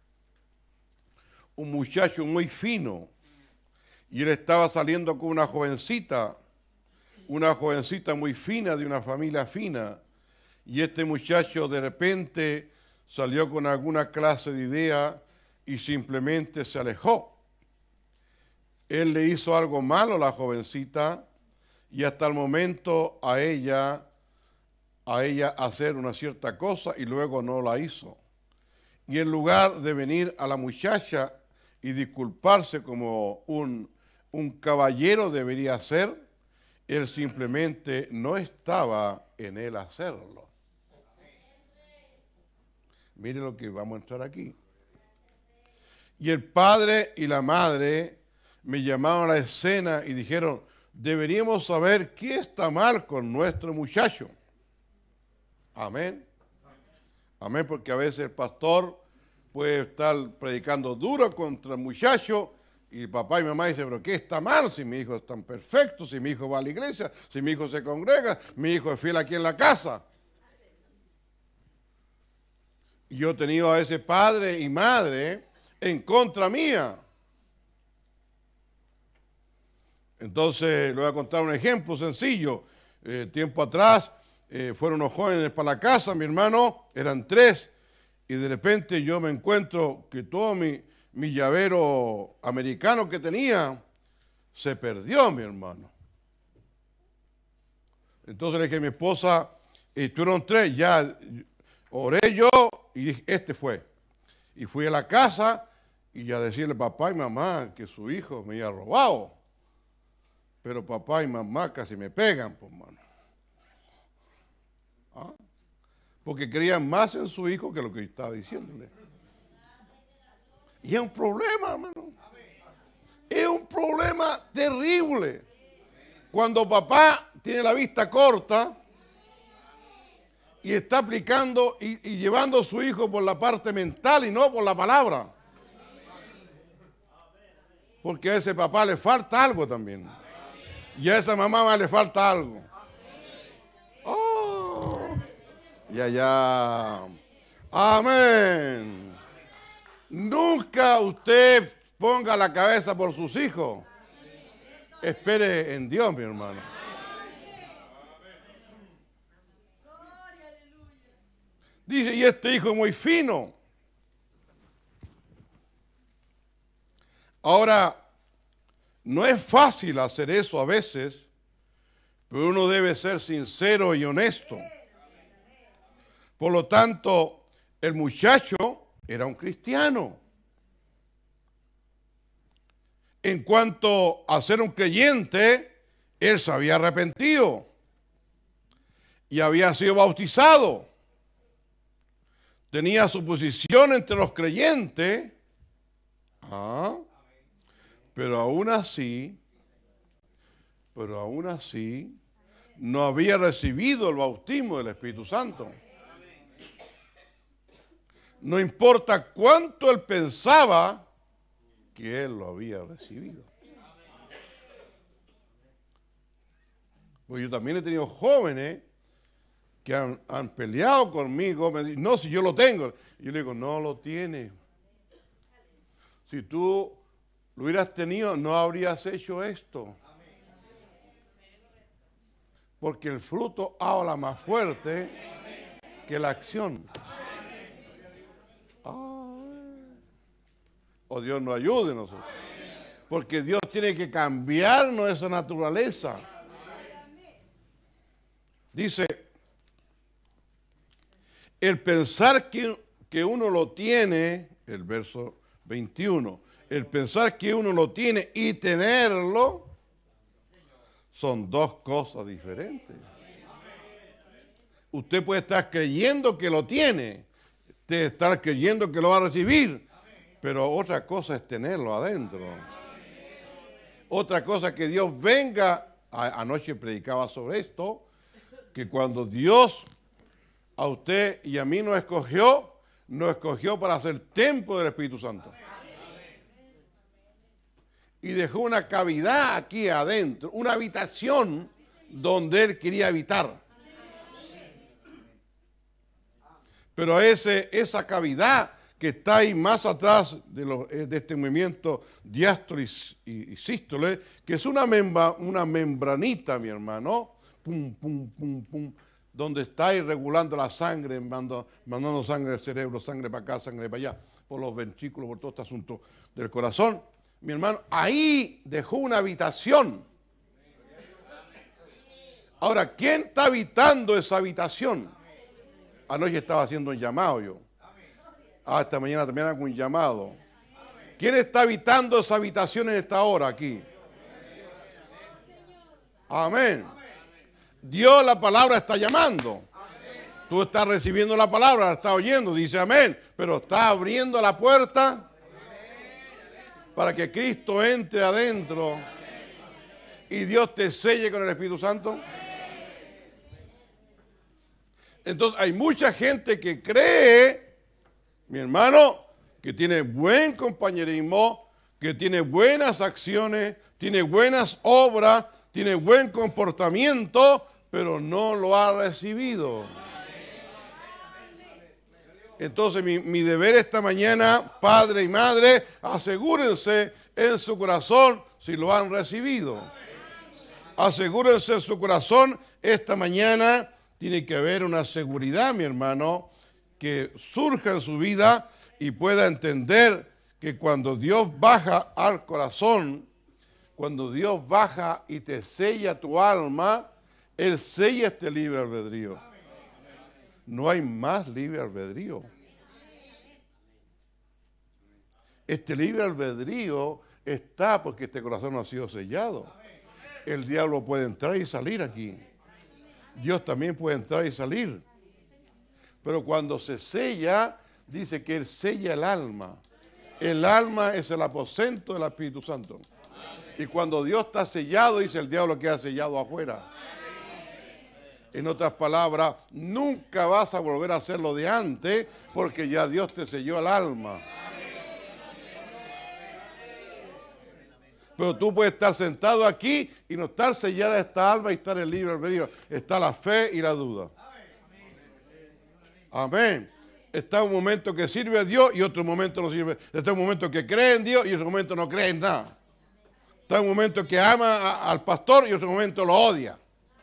C: un muchacho muy fino, y él estaba saliendo con una jovencita, una jovencita muy fina de una familia fina, y este muchacho de repente salió con alguna clase de idea y simplemente se alejó. Él le hizo algo malo a la jovencita y hasta el momento a ella, a ella hacer una cierta cosa y luego no la hizo. Y en lugar de venir a la muchacha y disculparse como un, un caballero debería hacer, él simplemente no estaba en él hacerlo. Mire lo que vamos a entrar aquí. Y el padre y la madre me llamaron a la escena y dijeron, deberíamos saber qué está mal con nuestro muchacho. Amén. Amén, porque a veces el pastor puede estar predicando duro contra el muchacho y el papá y mamá dicen, pero ¿qué está mal? Si mi hijo es tan perfecto, si mi hijo va a la iglesia, si mi hijo se congrega, mi hijo es fiel aquí en la casa. Y yo he tenido a ese padre y madre en contra mía. Entonces, le voy a contar un ejemplo sencillo. Eh, tiempo atrás, eh, fueron unos jóvenes para la casa, mi hermano, eran tres, y de repente yo me encuentro que todo mi, mi llavero americano que tenía se perdió, mi hermano. Entonces le dije a mi esposa, y tuvieron tres, ya oré yo y dije, este fue. Y fui a la casa y a decirle a papá y mamá que su hijo me había robado. Pero papá y mamá casi me pegan, pues, hermano. ¿Ah? Porque creían más en su hijo que lo que yo estaba diciéndole. Y es un problema, hermano. Es un problema terrible. Cuando papá tiene la vista corta y está aplicando y, y llevando a su hijo por la parte mental y no por la palabra. Porque a ese papá le falta algo también. Y a esa mamá le falta algo. Oh, ya, ya. Amén. Nunca usted ponga la cabeza por sus hijos. Espere en Dios, mi hermano. Dice, y este hijo es muy fino. Ahora, no es fácil hacer eso a veces, pero uno debe ser sincero y honesto. Por lo tanto, el muchacho era un cristiano. En cuanto a ser un creyente, él se había arrepentido y había sido bautizado. Tenía su posición entre los creyentes, ¿ah? pero aún así, pero aún así, no había recibido el bautismo del Espíritu Santo. No importa cuánto él pensaba que él lo había recibido. Pues yo también he tenido jóvenes que han, han peleado conmigo, me dicen, no, si yo lo tengo. Y yo le digo, no lo tienes. Si tú lo hubieras tenido, no habrías hecho esto. Porque el fruto habla más fuerte que la acción. Oh, Dios nos ayude nosotros. Porque Dios tiene que cambiarnos esa naturaleza. Dice, el pensar que, que uno lo tiene, el verso veintiuno, el pensar que uno lo tiene y tenerlo, son dos cosas diferentes. Usted puede estar creyendo que lo tiene, usted estar creyendo que lo va a recibir, pero otra cosa es tenerlo adentro. Otra cosa es que Dios venga, a, anoche predicaba sobre esto, que cuando Dios a usted y a mí nos escogió, nos escogió para ser templo del Espíritu Santo. Y dejó una cavidad aquí adentro, una habitación donde Él quería habitar. Pero ese, esa cavidad que está ahí más atrás de, los, de este movimiento diástole y, y, y sístole, que es una, membra, una membranita, mi hermano, pum, pum, pum, pum, donde está ahí regulando la sangre, mandando, mandando sangre del cerebro, sangre para acá, sangre para allá, por los ventrículos, por todo este asunto del corazón. Mi hermano, ahí dejó una habitación. Ahora, ¿quién está habitando esa habitación? Anoche estaba haciendo un llamado yo. Ah, esta mañana también hago un llamado. ¿Quién está habitando esa habitación en esta hora aquí? Amén. Dios, la palabra está llamando. Tú estás recibiendo la palabra, la estás oyendo, dice amén. Pero está abriendo la puerta para que Cristo entre adentro y Dios te selle con el Espíritu Santo. Entonces hay mucha gente que cree, mi hermano, que tiene buen compañerismo, que tiene buenas acciones, tiene buenas obras, tiene buen comportamiento, pero no lo ha recibido. Entonces mi, mi deber esta mañana, padre y madre, asegúrense en su corazón si lo han recibido. Asegúrense en su corazón esta mañana. Tiene que haber una seguridad, mi hermano, que surja en su vida y pueda entender que cuando Dios baja al corazón, cuando Dios baja y te sella tu alma, Él sella este libre albedrío. No hay más libre albedrío. Este libre albedrío está porque este corazón no ha sido sellado. El diablo puede entrar y salir aquí. Dios también puede entrar y salir. Pero cuando se sella, dice que Él sella el alma. El alma es el aposento del Espíritu Santo. Y cuando Dios está sellado, dice el diablo que ha sellado afuera. En otras palabras, nunca vas a volver a hacer lo de antes porque ya Dios te selló el alma. Pero tú puedes estar sentado aquí y no estar sellada esta alma y estar en libre albedrío. Está la fe y la duda. Amén. Está un momento que sirve a Dios y otro momento no sirve. Está un momento que cree en Dios y otro momento no cree en nada. Está un momento que ama a, al pastor y otro momento lo odia.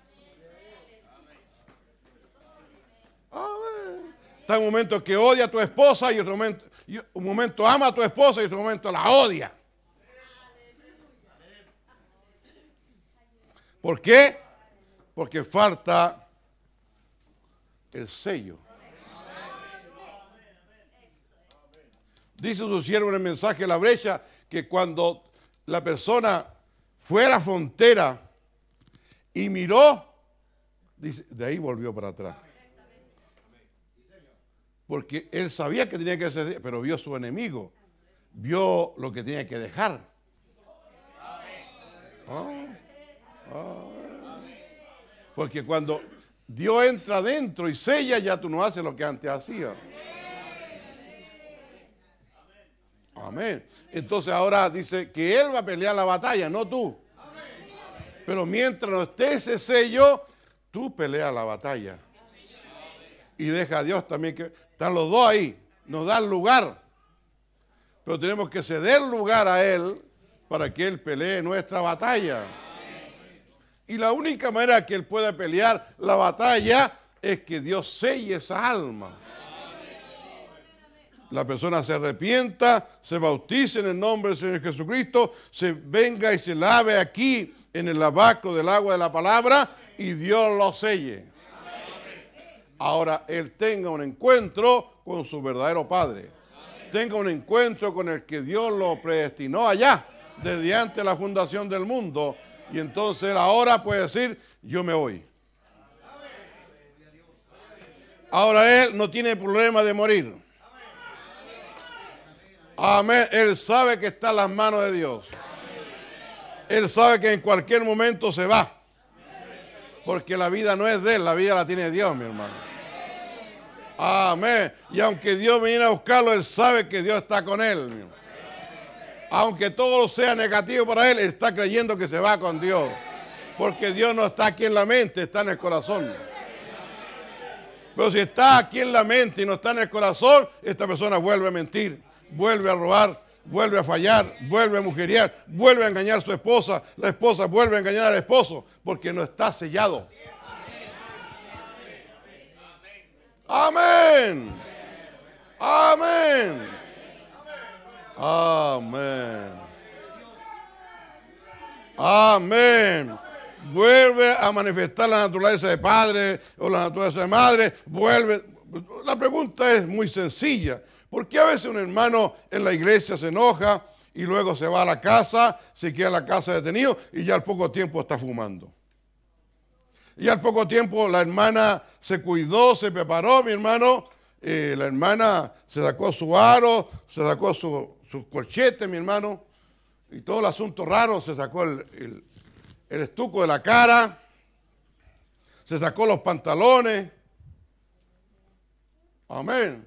C: Amén. Está un momento que odia a tu esposa y otro momento, y un momento ama a tu esposa y otro momento la odia. ¿Por qué? Porque falta el sello. Dice su siervo en el mensaje de la brecha que cuando la persona fue a la frontera y miró, dice, de ahí volvió para atrás. Porque él sabía que tenía que hacer, pero vio su enemigo, vio lo que tenía que dejar. Oh, oh. Porque cuando Dios entra adentro y sella, ya tú no haces lo que antes hacías. Amén. Entonces ahora dice que Él va a pelear la batalla, no tú. Pero mientras no esté ese sello, tú peleas la batalla. Y deja a Dios también que... Están los dos ahí, nos dan lugar. Pero tenemos que ceder lugar a Él para que Él pelee nuestra batalla. Y la única manera que Él pueda pelear la batalla es que Dios selle esa alma. La persona se arrepienta, se bautice en el nombre del Señor Jesucristo, se venga y se lave aquí en el lavacro del agua de la palabra y Dios lo selle. Ahora Él tenga un encuentro con su verdadero Padre. Tenga un encuentro con el que Dios lo predestinó allá, desde antes de la fundación del mundo. Y entonces Él ahora puede decir, yo me voy. Ahora Él no tiene problema de morir. Amén. Él sabe que está en las manos de Dios. Él sabe que en cualquier momento se va. Porque la vida no es de Él, la vida la tiene Dios, mi hermano. Amén. Y aunque Dios viniera a buscarlo, Él sabe que Dios está con Él. Mi hermano. Aunque todo sea negativo para Él, Él está creyendo que se va con Dios. Porque Dios no está aquí en la mente, está en el corazón. Pero si está aquí en la mente y no está en el corazón, esta persona vuelve a mentir, vuelve a robar, vuelve a fallar, vuelve a mujeriar, vuelve a engañar a su esposa, la esposa vuelve a engañar al esposo, porque no está sellado. Amén. Amén. Amén. Amén. Vuelve a manifestar la naturaleza de padre o la naturaleza de madre. Vuelve. La pregunta es muy sencilla. ¿Por qué a veces un hermano en la iglesia se enoja y luego se va a la casa, se queda en la casa detenido y ya al poco tiempo está fumando? Y al poco tiempo la hermana se cuidó, se preparó, mi hermano. Eh, la hermana se sacó su aro, se sacó su, su corchete, mi hermano. Y todo el asunto raro, se sacó el, el, el estuco de la cara, se sacó los pantalones. Amén.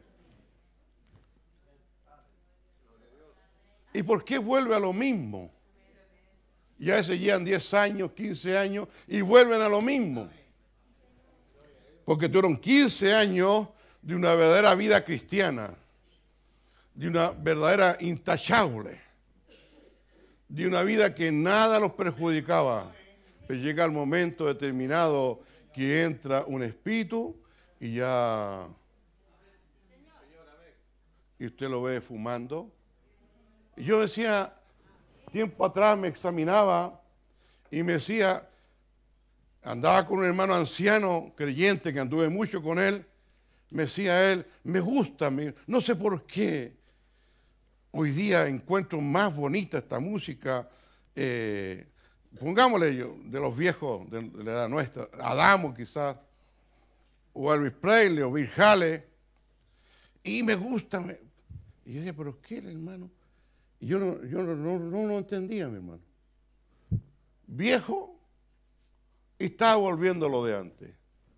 C: ¿Y por qué vuelve a lo mismo? Ya se llevan diez años, quince años y vuelven a lo mismo. Porque tuvieron quince años de una verdadera vida cristiana, de una verdadera intachable, de una vida que nada los perjudicaba. Pero llega el momento determinado que entra un espíritu y ya y usted lo ve fumando. Y yo decía, tiempo atrás me examinaba y me decía, andaba con un hermano anciano, creyente, que anduve mucho con él, me decía él, me gusta, me, no sé por qué. Hoy día encuentro más bonita esta música, eh, pongámosle yo, de los viejos de, de la edad nuestra, Adamo quizás, o Elvis Presley, o Bill Haley, y me gusta. Me, y yo decía, ¿pero qué, hermano? Y yo no, yo no, no, no lo entendía, mi hermano. Viejo, y estaba volviendo lo de antes.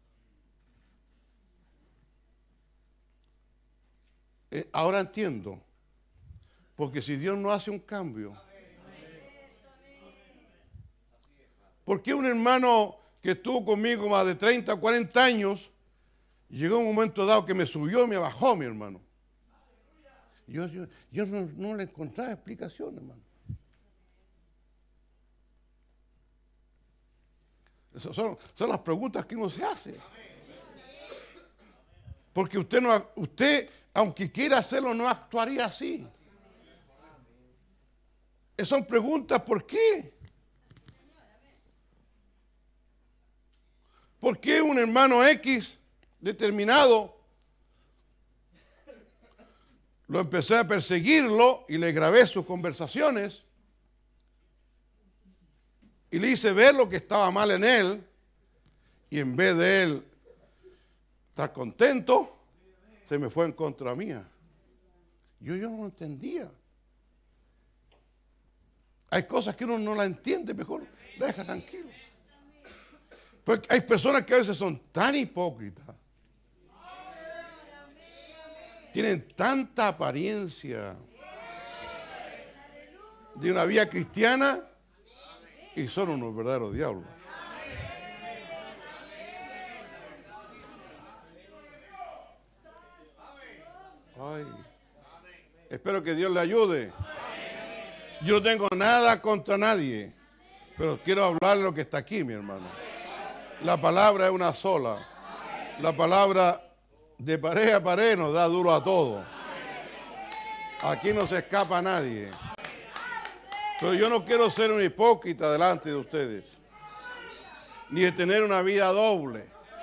C: Eh, ahora entiendo, porque si Dios no hace un cambio, ¿por qué un hermano que estuvo conmigo más de treinta, cuarenta años, llegó un momento dado que me subió y me bajó, mi hermano? Yo, yo, yo no, no le encontraba explicación, hermano. Esas son, son las preguntas que uno se hace. Porque usted, no, usted, aunque quiera hacerlo, no actuaría así. Esas son preguntas, ¿por qué? ¿Por qué un hermano X determinado lo empecé a perseguirlo y le grabé sus conversaciones y le hice ver lo que estaba mal en él, y en vez de él estar contento, se me fue en contra mía? Yo, yo no entendía. Hay cosas que uno no la entiende, mejor la deja tranquilo. Porque hay personas que a veces son tan hipócritas, tienen tanta apariencia de una vida cristiana y son unos verdaderos diablos. Ay, espero que Dios le ayude. Yo no tengo nada contra nadie, pero quiero hablar de lo que está aquí, mi hermano. La palabra es una sola. La palabra de pared a pared nos da duro a todos. Aquí no se escapa nadie. Pero yo no quiero ser un hipócrita delante de ustedes, ni de tener una vida doble.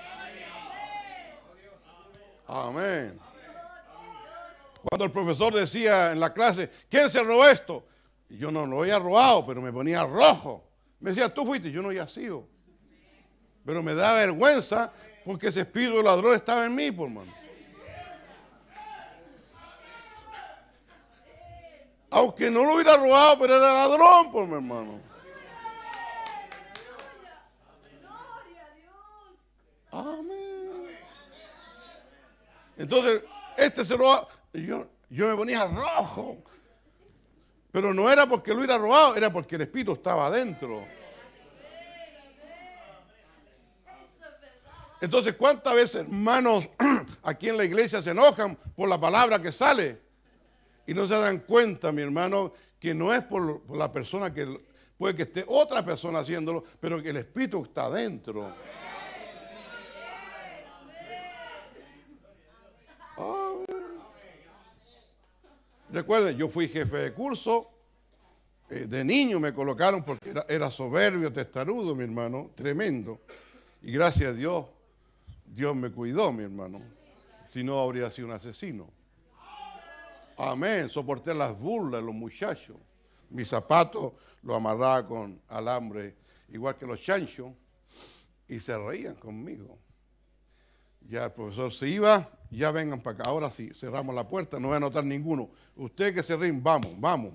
C: Amén. Cuando el profesor decía en la clase, ¿quién se robó esto? Y yo no lo había robado, pero me ponía rojo. Me decía, tú fuiste. Yo no había sido. Pero me da vergüenza porque ese espíritu de ladrón estaba en mí, por hermano. Aunque no lo hubiera robado, pero era ladrón, por mi hermano. Amén. Entonces, este se robaba. Yo, yo me ponía rojo. Pero no era porque lo hubiera robado, era porque el espíritu estaba adentro. Entonces, ¿cuántas veces, hermanos, aquí en la iglesia se enojan por la palabra que sale? Y no se dan cuenta, mi hermano, que no es por, por la persona que puede que esté otra persona haciéndolo, pero que el espíritu está adentro. Oh. Recuerden, yo fui jefe de curso. Eh, de niño me colocaron porque era, era soberbio, testarudo, mi hermano, tremendo. Y gracias a Dios, Dios me cuidó, mi hermano. Si no, habría sido un asesino. Amén. Soporté las burlas de los muchachos. Mis zapatos los amarraba con alambre, igual que los chanchos, y se reían conmigo. Ya el profesor se iba, ya vengan para acá. Ahora sí, cerramos la puerta, no voy a notar ninguno. Ustedes que se ríen, vamos, vamos.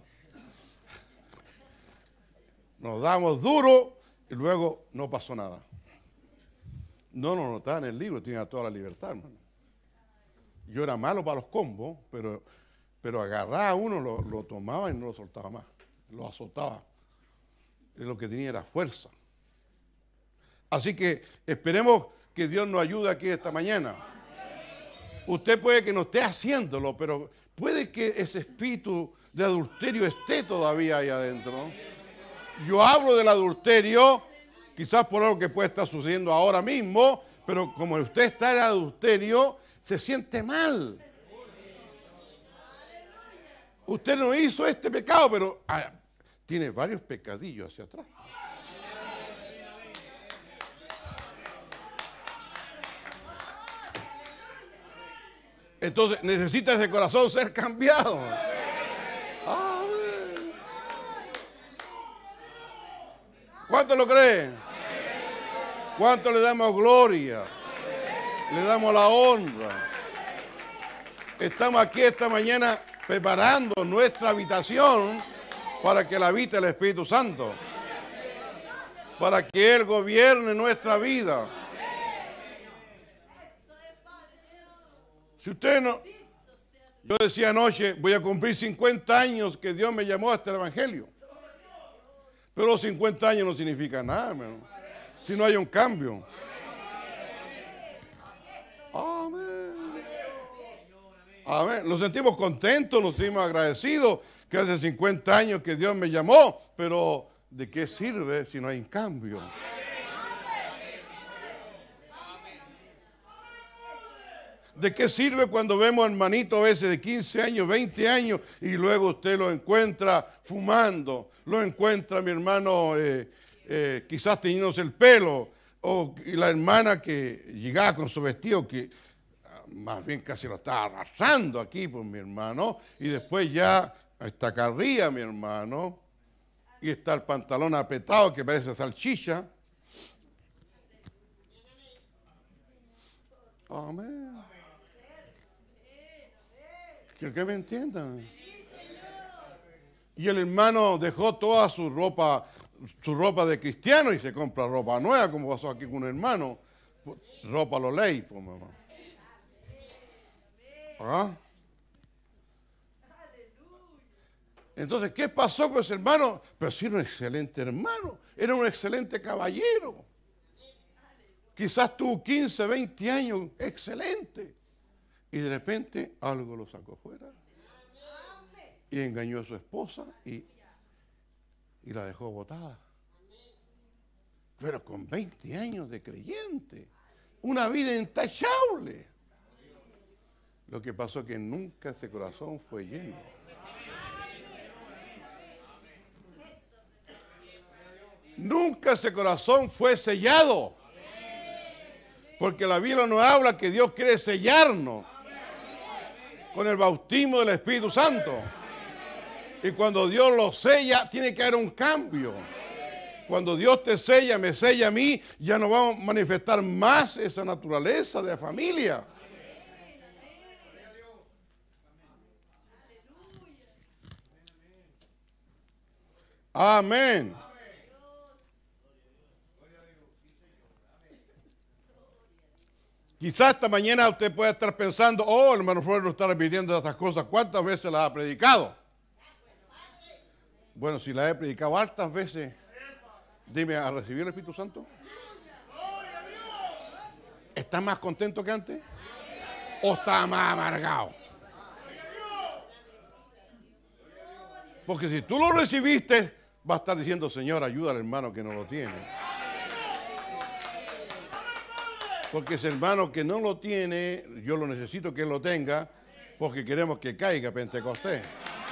C: Nos damos duro y luego no pasó nada. No lo notaba en el libro, tenía toda la libertad, hermano. Yo era malo para los combos, pero, pero agarraba a uno, lo, lo tomaba y no lo soltaba más. Lo azotaba. Y lo que tenía era fuerza. Así que esperemos que Dios nos ayude aquí esta mañana. Usted puede que no esté haciéndolo, pero puede que ese espíritu de adulterio esté todavía ahí adentro. Yo hablo del adulterio, quizás por algo que puede estar sucediendo ahora mismo, pero como usted está en adulterio, se siente mal. Usted no hizo este pecado, pero ah, tiene varios pecadillos hacia atrás. Entonces necesita ese corazón ser cambiado. Amén. ¿Cuánto lo creen? ¿Cuánto le damos gloria? Le damos la honra. Estamos aquí esta mañana preparando nuestra habitación para que la habite el Espíritu Santo. Para que Él gobierne nuestra vida. Si usted no... Yo decía anoche, voy a cumplir cincuenta años que Dios me llamó a este evangelio. Pero los cincuenta años no significa nada, hermano, si no hay un cambio. Amén. Amén. Nos sentimos contentos, nos sentimos agradecidos que hace cincuenta años que Dios me llamó, pero ¿de qué sirve si no hay cambio? ¿De qué sirve cuando vemos hermanito a veces de quince años, veinte años y luego usted lo encuentra fumando, lo encuentra mi hermano eh, eh, quizás teñiéndose el pelo, o la hermana que llegaba con su vestido que más bien casi lo estaba arrasando aquí por mi hermano, y después ya está acá arriba mi hermano, y está el pantalón apretado que parece salchicha. Amén. Quiero que me entiendan. Y el hermano dejó toda su ropa, su ropa de cristiano y se compra ropa nueva, como pasó aquí con un hermano. Ropa lo leí, pues mamá. ¿Ah? Entonces, ¿qué pasó con ese hermano? Pero sí era un excelente hermano, era un excelente caballero. Quizás tuvo quince, veinte años, excelente. Y de repente algo lo sacó fuera. Y engañó a su esposa y, y la dejó botada. Pero con veinte años de creyente. Una vida intachable. Lo que pasó es que nunca ese corazón fue lleno. Nunca ese corazón fue sellado. Porque la Biblia nos habla que Dios quiere sellarnos con el bautismo del Espíritu Santo. Y cuando Dios lo sella, tiene que haber un cambio. Cuando Dios te sella, me sella a mí, ya no vamos a manifestar más esa naturaleza de familia. Amén. Quizás esta mañana usted pueda estar pensando, oh, el hermano Flores no está repitiendo estas cosas. ¿Cuántas veces las ha predicado? Bueno, si las he predicado hartas veces, dime, ¿a recibir el Espíritu Santo? ¿Está más contento que antes? ¿O está más amargado? Porque si tú lo recibiste, va a estar diciendo, Señor, ayuda al hermano que no lo tiene. Porque ese hermano que no lo tiene, yo lo necesito que él lo tenga, porque queremos que caiga Pentecostés.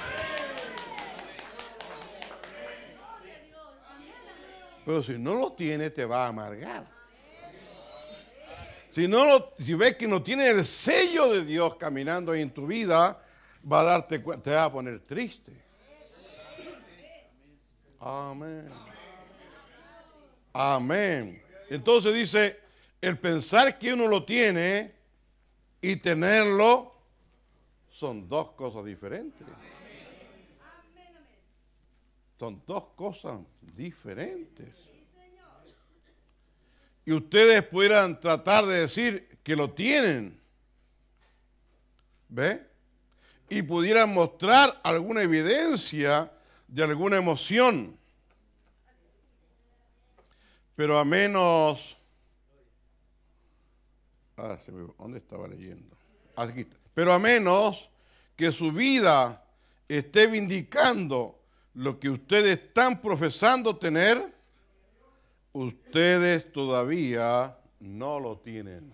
C: Pero si no lo tiene, te va a amargar. Si, no lo, si ves que no tiene el sello de Dios caminando en tu vida, va a darte, te va a poner triste. Amén. Amén. Entonces dice, el pensar que uno lo tiene y tenerlo son dos cosas diferentes. Son dos cosas diferentes. Y ustedes pudieran tratar de decir que lo tienen. ¿Ve? Y pudieran mostrar alguna evidencia de alguna emoción. Pero a menos... Ah, se me, ¿dónde estaba leyendo? Aquí está. Pero a menos que su vida esté vindicando lo que ustedes están profesando tener, ustedes todavía no lo tienen.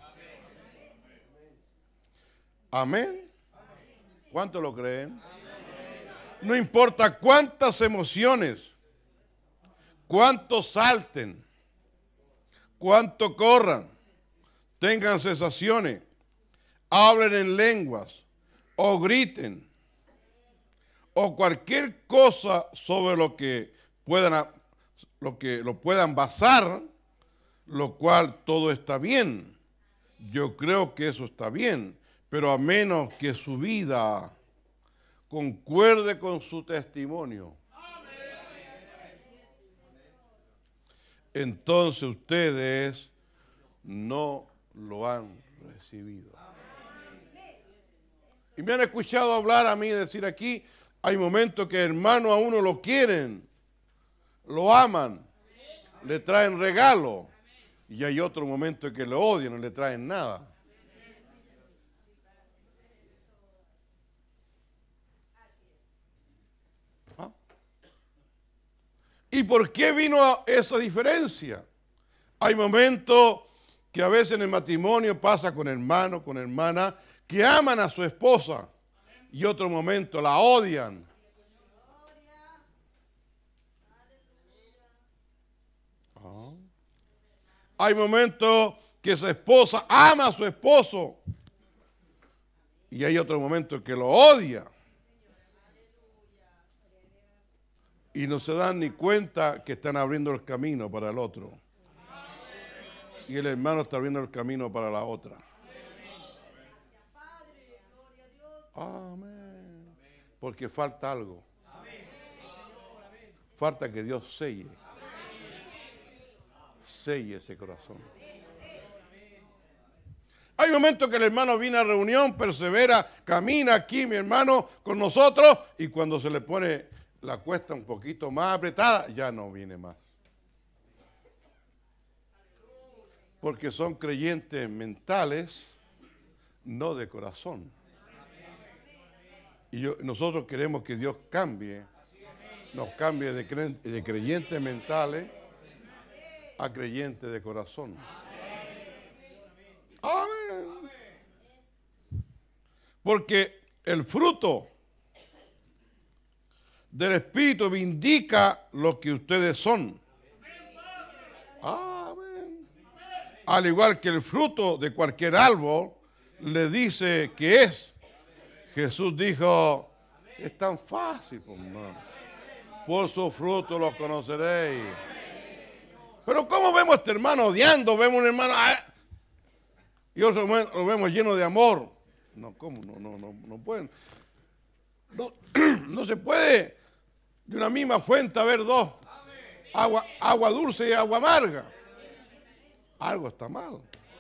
C: Amén. ¿Cuántos lo creen? No importa cuántas emociones, cuántos salten, cuánto corran, tengan sensaciones, hablen en lenguas o griten o cualquier cosa sobre lo que puedan, lo que lo puedan basar, lo cual todo está bien. Yo creo que eso está bien, pero a menos que su vida concuerde con su testimonio, entonces ustedes no lo han recibido. Y me han escuchado hablar a mí, decir aquí, hay momentos que hermano a uno lo quieren, lo aman, le traen regalo, y hay otro momento que lo odian, no le traen nada. ¿Ah? ¿Y por qué vino esa diferencia? Hay momentos que a veces en el matrimonio pasa con hermanos, con hermanas, que aman a su esposa y otro momento la odian. Ah. Hay momentos que esa esposa ama a su esposo y hay otro momento que lo odia. Y no se dan ni cuenta que están abriendo el camino para el otro. Y el hermano está abriendo el camino para la otra. Amén. Porque falta algo. Falta que Dios selle. Selle ese corazón. Hay momentos que el hermano viene a reunión, persevera, camina aquí, mi hermano, con nosotros, y cuando se le pone la cuesta un poquito más apretada, ya no viene más. Porque son creyentes mentales, no de corazón. Y yo, nosotros queremos que Dios cambie, nos cambie de, cre, de creyentes mentales a creyentes de corazón. Amén. Porque el fruto del Espíritu indica lo que ustedes son. Amén. Al igual que el fruto de cualquier árbol le dice que es. Jesús dijo, es tan fácil, pues, por su fruto los conoceréis. Pero ¿cómo vemos a este hermano odiando? Vemos un hermano ah, y otro lo vemos lleno de amor. No, ¿cómo? No, no, no, no pueden. No, no se puede de una misma fuente haber dos. Agua, agua dulce y agua amarga. Algo está mal.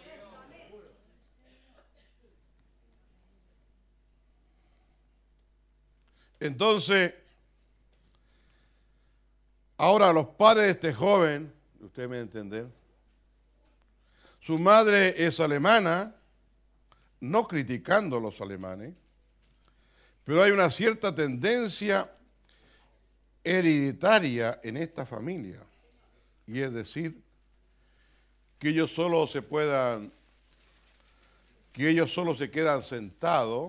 C: Entonces, ahora los padres de este joven, ustedes me entienden, su madre es alemana, no criticando a los alemanes, pero hay una cierta tendencia hereditaria en esta familia, y es decir, que ellos solo se puedan, que ellos solo se quedan sentados,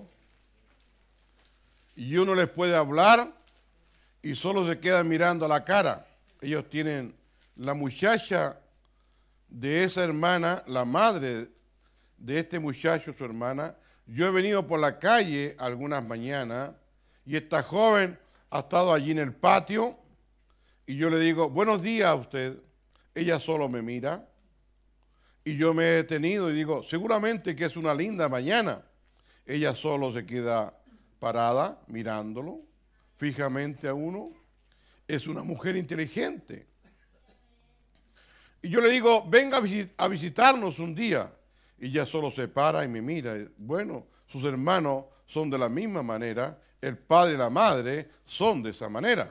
C: y uno les puede hablar y solo se quedan mirando a la cara. Ellos tienen la muchacha de esa hermana, la madre de este muchacho, su hermana. Yo he venido por la calle algunas mañanas y esta joven ha estado allí en el patio y yo le digo, buenos días a usted. Ella solo me mira y yo me he detenido y digo, seguramente que es una linda mañana. Ella solo se queda parada, mirándolo fijamente a uno. Es una mujer inteligente. Y yo le digo, venga a visitarnos un día. Y ella solo se para y me mira. Bueno, sus hermanos son de la misma manera. El padre y la madre son de esa manera.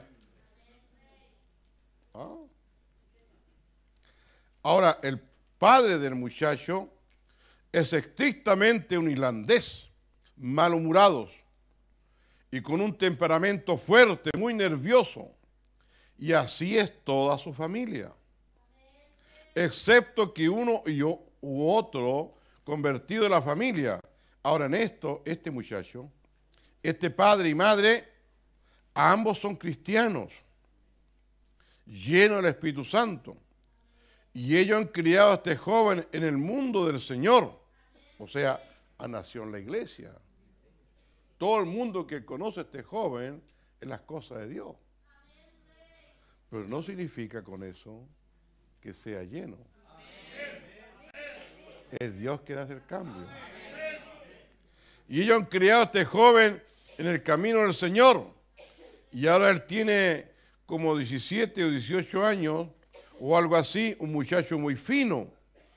C: Ah. Ahora, el padre del muchacho es estrictamente un irlandés, malhumorados y con un temperamento fuerte, muy nervioso. Y así es toda su familia. Excepto que uno y yo, u otro convertido en la familia. Ahora en esto, este muchacho, este padre y madre ambos son cristianos, llenos del Espíritu Santo. Y ellos han criado a este joven en el mundo del Señor. O sea, ha nacido en la iglesia. Todo el mundo que conoce a este joven en las cosas de Dios. Pero no significa con eso que sea lleno. Es Dios quien hace el cambio. Y ellos han criado a este joven en el camino del Señor. Y ahora él tiene como diecisiete o dieciocho años o algo así, un muchacho muy fino.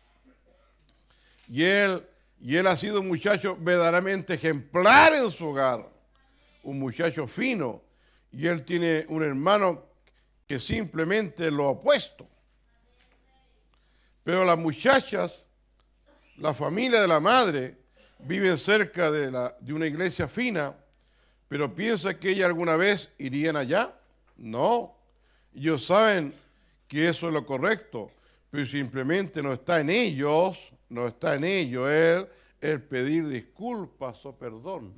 C: Y él, y él ha sido un muchacho verdaderamente ejemplar en su hogar. Un muchacho fino. Y él tiene un hermano que simplemente lo opuesto. Pero las muchachas, la familia de la madre, viven cerca de, la, de una iglesia fina, pero piensa que ella alguna vez irían allá. No, ellos saben que eso es lo correcto, pero simplemente no está en ellos, no está en ellos él, el pedir disculpas o perdón.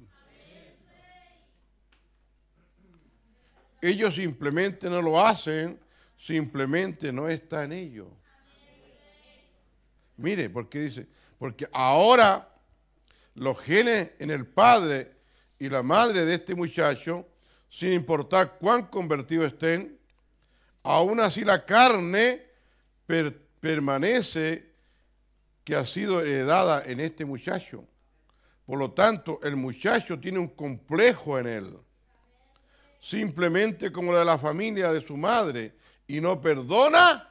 C: Ellos simplemente no lo hacen, simplemente no está en ellos. Mire, porque dice, porque ahora los genes en el padre y la madre de este muchacho, sin importar cuán convertidos estén, aún así la carne per, permanece que ha sido heredada en este muchacho. Por lo tanto, el muchacho tiene un complejo en él, simplemente como la de la familia de su madre, y no perdona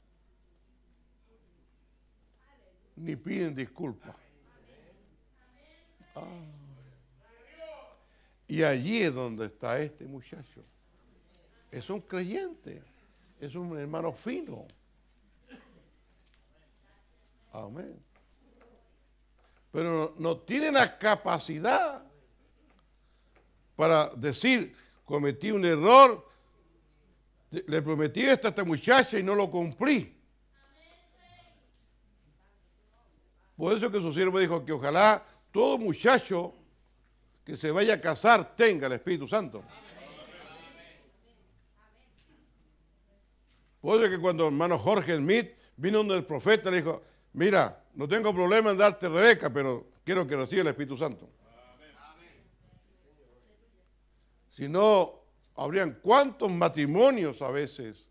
C: ni piden disculpas. Ah. Y allí es donde está este muchacho. Es un creyente, es un hermano fino. Amén. Pero no, no tiene la capacidad para decir, cometí un error, le prometí esto a esta muchacha y no lo cumplí. Por eso que su siervo dijo que ojalá todo muchacho que se vaya a casar tenga el Espíritu Santo. Por eso que cuando el hermano Jorge Smith vino donde el profeta le dijo, mira, no tengo problema en darte Rebeca, pero quiero que reciba el Espíritu Santo. Si no, habrían cuántos matrimonios a veces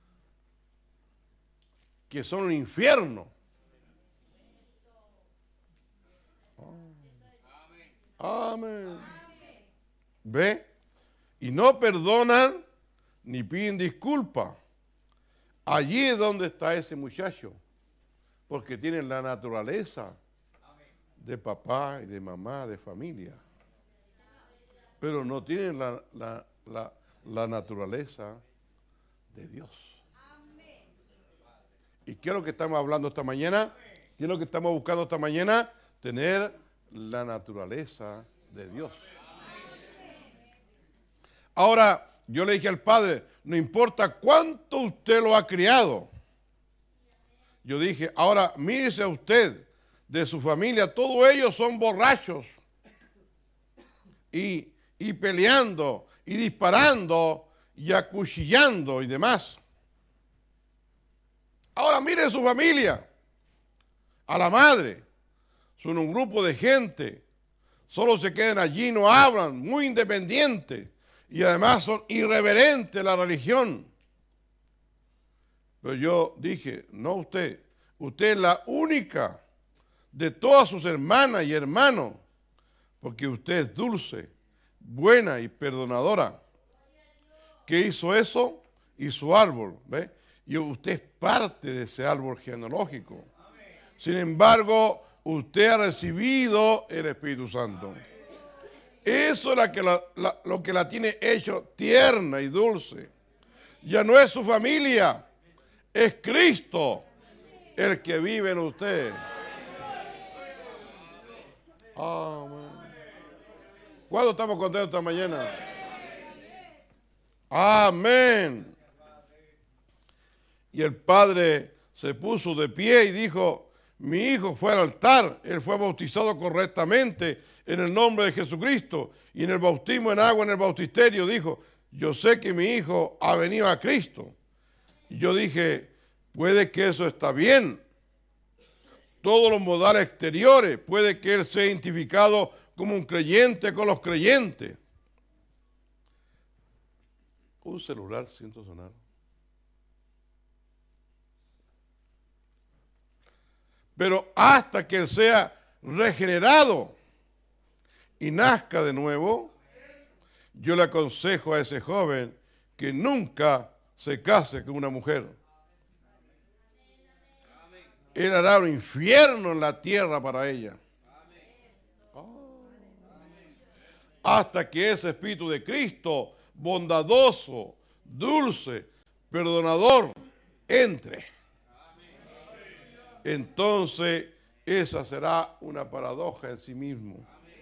C: que son un infierno. Amén. ¿Ve? Y no perdonan ni piden disculpa. Allí es donde está ese muchacho, porque tienen la naturaleza de papá y de mamá, de familia, pero no tienen la, la, la, la naturaleza de Dios. ¿Y qué es lo que estamos hablando esta mañana? ¿Qué es lo que estamos buscando esta mañana? Tener la naturaleza de Dios. Ahora, yo le dije al padre, no importa cuánto usted lo ha criado. Yo dije, ahora mírese a usted, de su familia, todos ellos son borrachos. Y, y peleando, y disparando, y acuchillando y demás. Ahora mire su familia, a la madre. Son un grupo de gente, solo se quedan allí, no hablan, muy independientes y además son irreverentes a la religión. Pero yo dije, no usted, usted es la única de todas sus hermanas y hermanos, porque usted es dulce, buena y perdonadora. ¿Qué hizo eso? Hizo árbol, ¿ve? Y usted es parte de ese árbol genealógico. Sin embargo, usted ha recibido el Espíritu Santo. Eso es la que la, la, lo que la tiene hecho tierna y dulce. Ya no es su familia, es Cristo el que vive en usted. Amén. ¿Cuándo estamos contentos esta mañana? Amén. Y el padre se puso de pie y dijo, mi hijo fue al altar, él fue bautizado correctamente en el nombre de Jesucristo y en el bautismo en agua, en el bautisterio, dijo, yo sé que mi hijo ha venido a Cristo. Y yo dije, puede que eso está bien. Todos los modales exteriores, puede que él sea identificado como un creyente con los creyentes. Un celular siento sonar. Pero hasta que él sea regenerado y nazca de nuevo, yo le aconsejo a ese joven que nunca se case con una mujer. Él hará un infierno en la tierra para ella. Oh. Hasta que ese Espíritu de Cristo, bondadoso, dulce, perdonador, entre. Entonces, esa será una paradoja en sí mismo.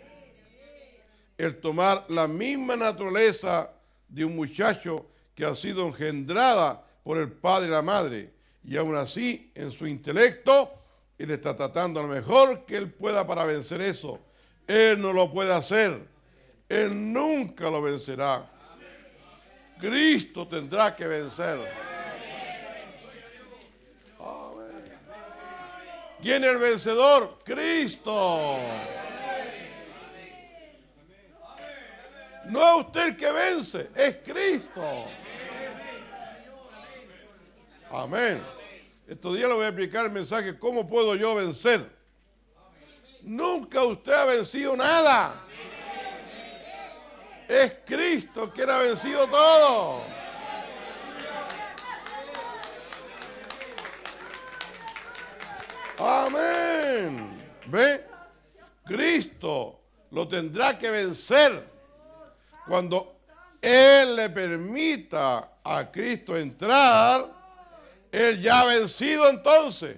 C: El tomar la misma naturaleza de un muchacho que ha sido engendrada por el padre y la madre, y aún así, en su intelecto, él está tratando lo mejor que él pueda para vencer eso. Él no lo puede hacer. Él nunca lo vencerá. Cristo tendrá que vencer. Amén. ¿Quién es el vencedor? Cristo. No es usted el que vence, es Cristo. Amén. Estos días le voy a explicar el mensaje, ¿cómo puedo yo vencer? Nunca usted ha vencido nada. Es Cristo quien ha vencido todo. Amén. ¿Ve? Cristo lo tendrá que vencer cuando Él le permita a Cristo entrar. Él ya ha vencido entonces.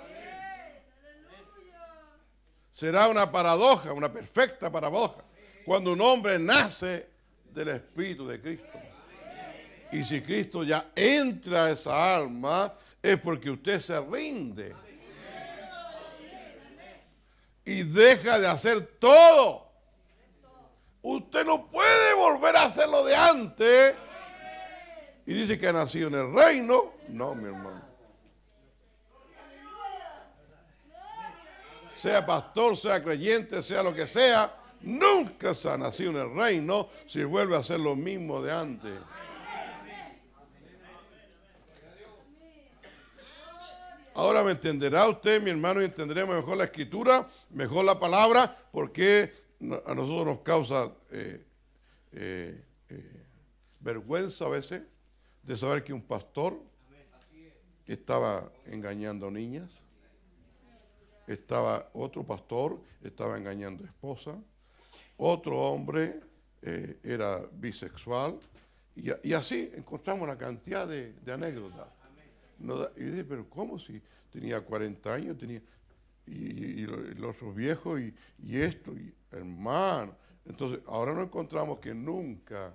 C: Será una paradoja, una perfecta paradoja, cuando un hombre nace del Espíritu de Cristo. Y si Cristo ya entra a esa alma, es porque usted se rinde. Y deja de hacer todo. Usted no puede volver a hacer lo de antes. Y dice que ha nacido en el reino. No, mi hermano. Sea pastor, sea creyente, sea lo que sea, nunca se ha nacido en el reino si vuelve a hacer lo mismo de antes. Ahora me entenderá usted, mi hermano, y entenderemos mejor la escritura, mejor la palabra, porque a nosotros nos causa eh, eh, eh, vergüenza a veces de saber que un pastor estaba engañando niñas, estaba otro pastor, estaba engañando esposa, otro hombre eh, era bisexual, y, y así encontramos una cantidad de, de anécdotas. No, y dice, pero ¿cómo si tenía cuarenta años, tenía y, y, y los otros viejos y, y esto, y, hermano? Entonces, ahora no encontramos que nunca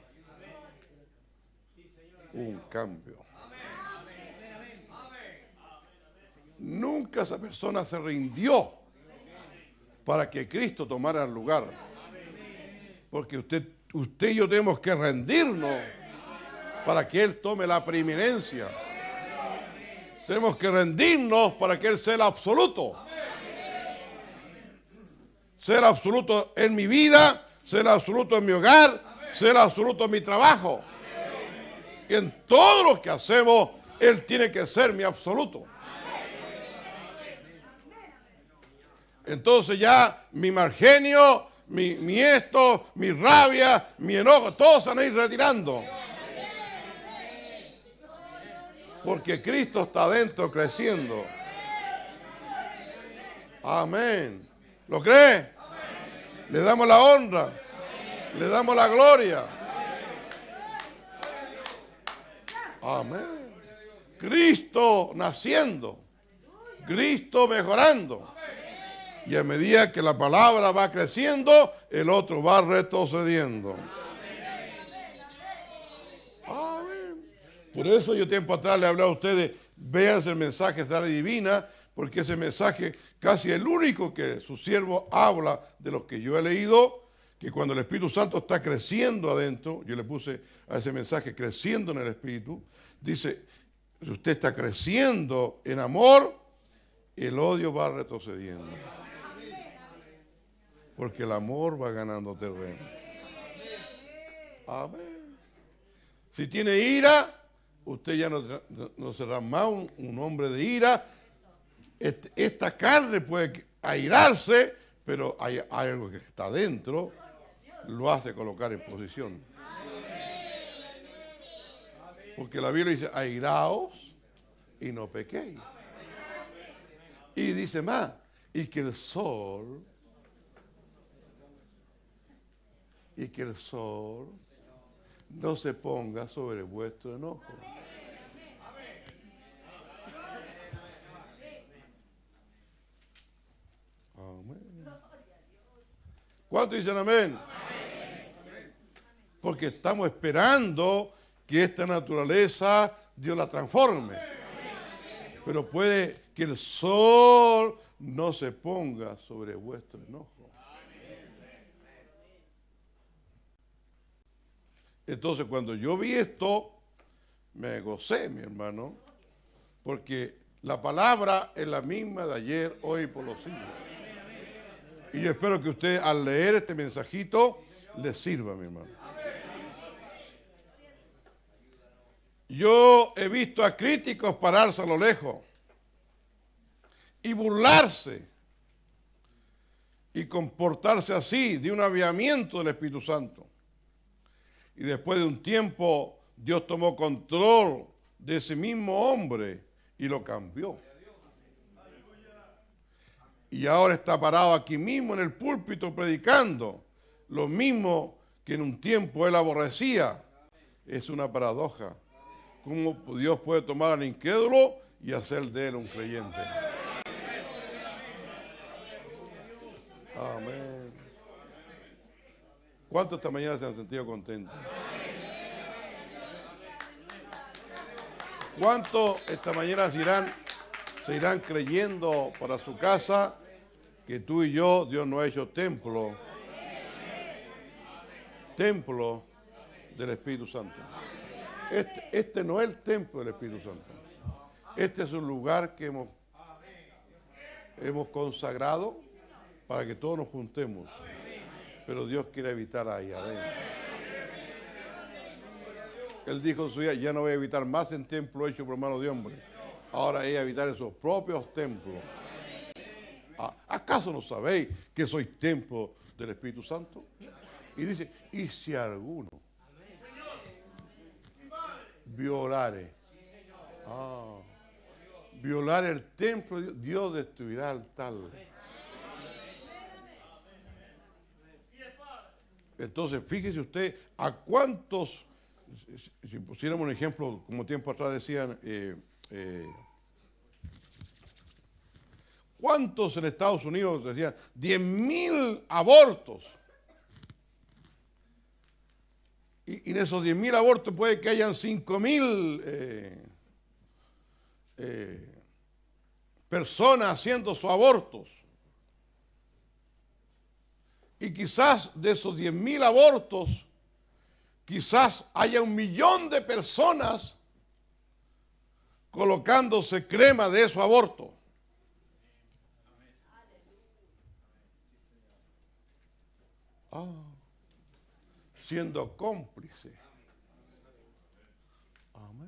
C: hubo un cambio. Nunca esa persona se rindió para que Cristo tomara el lugar. Porque usted, usted y yo tenemos que rendirnos para que Él tome la preeminencia. Tenemos que rendirnos para que Él sea el absoluto. Sea el absoluto en mi vida, sea el absoluto en mi hogar, sea el absoluto en mi trabajo. Y en todo lo que hacemos, Él tiene que ser mi absoluto. Entonces ya mi mal genio, mi, mi esto, mi rabia, mi enojo, todos se van a ir retirando. Porque Cristo está adentro creciendo. Amén. ¿Lo cree? Le damos la honra. Le damos la gloria. Amén. Cristo naciendo. Cristo mejorando. Y a medida que la palabra va creciendo, el otro va retrocediendo. Amén. Por eso yo tiempo atrás le hablé a ustedes, véanse el mensaje de la divina, porque ese mensaje casi es el único que su siervo habla de los que yo he leído, que cuando el Espíritu Santo está creciendo adentro, yo le puse a ese mensaje, creciendo en el Espíritu, dice, si usted está creciendo en amor, el odio va retrocediendo. Porque el amor va ganando terreno. Amén. Si tiene ira, usted ya no, no será más un, un hombre de ira. Este, esta carne puede airarse, pero hay, hay algo que está dentro, lo hace colocar en posición. Porque la Biblia dice, airaos y no pequéis. Y dice más, y que el sol, y que el sol no se ponga sobre vuestro enojo. Amén. ¿Cuántos dicen amén? Porque estamos esperando que esta naturaleza Dios la transforme. Pero puede que el sol no se ponga sobre vuestro enojo. Entonces, cuando yo vi esto, me gocé, mi hermano, porque la palabra es la misma de ayer, hoy y por los siglos. Y yo espero que usted, al leer este mensajito, le sirva, mi hermano. Yo he visto a críticos pararse a lo lejos y burlarse y comportarse así de un aviamiento del Espíritu Santo. Y después de un tiempo, Dios tomó control de ese mismo hombre y lo cambió. Y ahora está parado aquí mismo en el púlpito predicando lo mismo que en un tiempo él aborrecía. Es una paradoja. ¿Cómo Dios puede tomar al incrédulo y hacer de él un creyente? Amén. ¿Cuántos esta mañana se han sentido contentos? ¿Cuántos esta mañana se irán, se irán creyendo para su casa que tú y yo, Dios nos ha hecho templo, templo del Espíritu Santo? Este, este no es el templo del Espíritu Santo. Este es un lugar que hemos, hemos consagrado para que todos nos juntemos. Pero Dios quiere habitar ahí adentro. Él dijo en su día, ya no voy a habitar más en templo hecho por mano de hombre. Ahora es habitar en sus propios templos. ¿Acaso no sabéis que sois templo del Espíritu Santo? Y dice, y si alguno violare, ah, violar el templo, Dios destruirá al tal. Entonces, fíjese usted a cuántos, si pusiéramos un ejemplo, como tiempo atrás decían, eh, eh, ¿cuántos en Estados Unidos decían? diez mil abortos. Y, y en esos diez mil abortos puede que hayan cinco mil eh, eh, personas haciendo sus abortos. Y quizás de esos diez mil abortos, quizás haya un millón de personas colocándose crema de esos abortos. Ah, siendo cómplice. Amén.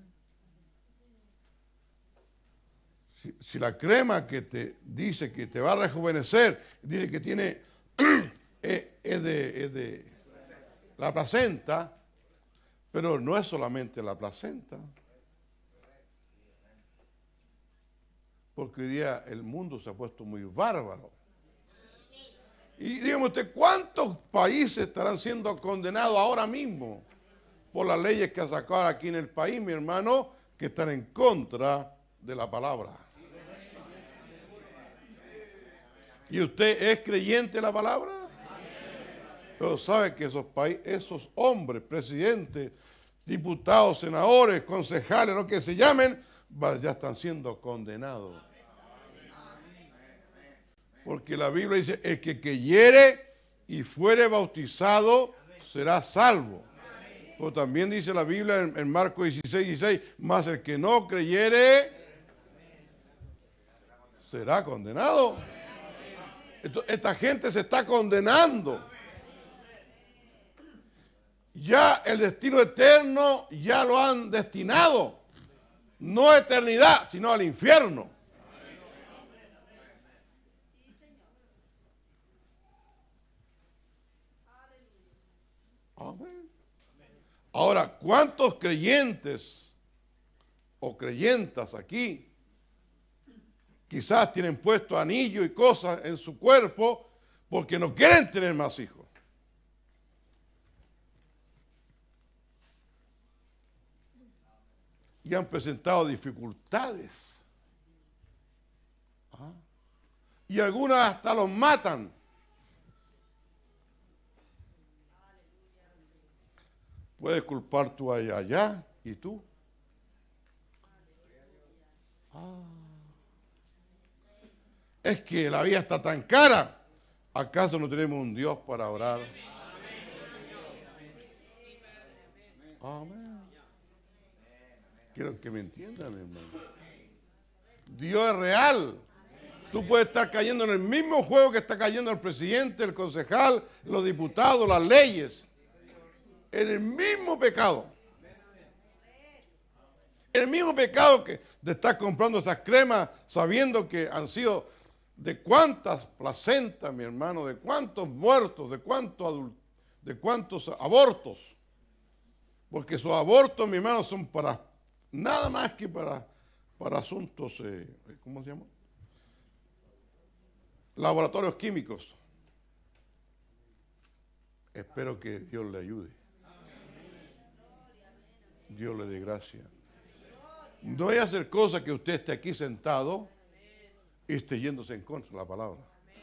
C: Si, si la crema que te dice que te va a rejuvenecer, dice que tiene, es, es, de, es de la placenta, pero no es solamente la placenta. Porque hoy día el mundo se ha puesto muy bárbaro. Y dígame usted, ¿cuántos países estarán siendo condenados ahora mismo por las leyes que ha sacado aquí en el país, mi hermano, que están en contra de la palabra? ¿Y usted es creyente de la palabra? Pero sabe que esos países, esos hombres, presidentes, diputados, senadores, concejales, lo que se llamen, ya están siendo condenados. Porque la Biblia dice, el que creyere y fuere bautizado, será salvo. Pero también dice la Biblia en, en Marcos dieciséis, dieciséis, mas el que no creyere será condenado. Esto, esta gente se está condenando. Ya el destino eterno ya lo han destinado. No a eternidad, sino al infierno. Amén. Ahora, ¿cuántos creyentes o creyentas aquí quizás tienen puesto anillo y cosas en su cuerpo porque no quieren tener más hijos? Y han presentado dificultades. ¿Ah? Y algunos hasta los matan. Puedes culpar tú allá, allá y tú. Ah. Es que la vida está tan cara. ¿Acaso no tenemos un Dios para orar? Amén. Quiero que me entiendan, hermano. Dios es real. Tú puedes estar cayendo en el mismo juego que está cayendo el presidente, el concejal, los diputados, las leyes. En el mismo pecado. En el mismo pecado que de estar comprando esas cremas sabiendo que han sido de cuántas placentas, mi hermano, de cuántos muertos, de cuántos adultos, de cuántos abortos. Porque esos abortos, mi hermano, son para nada más que para, para asuntos, eh, ¿cómo se llama? Laboratorios químicos. Espero que Dios le ayude. Dios le dé gracia. No voy a hacer cosas que usted esté aquí sentado y esté yéndose en contra de la palabra.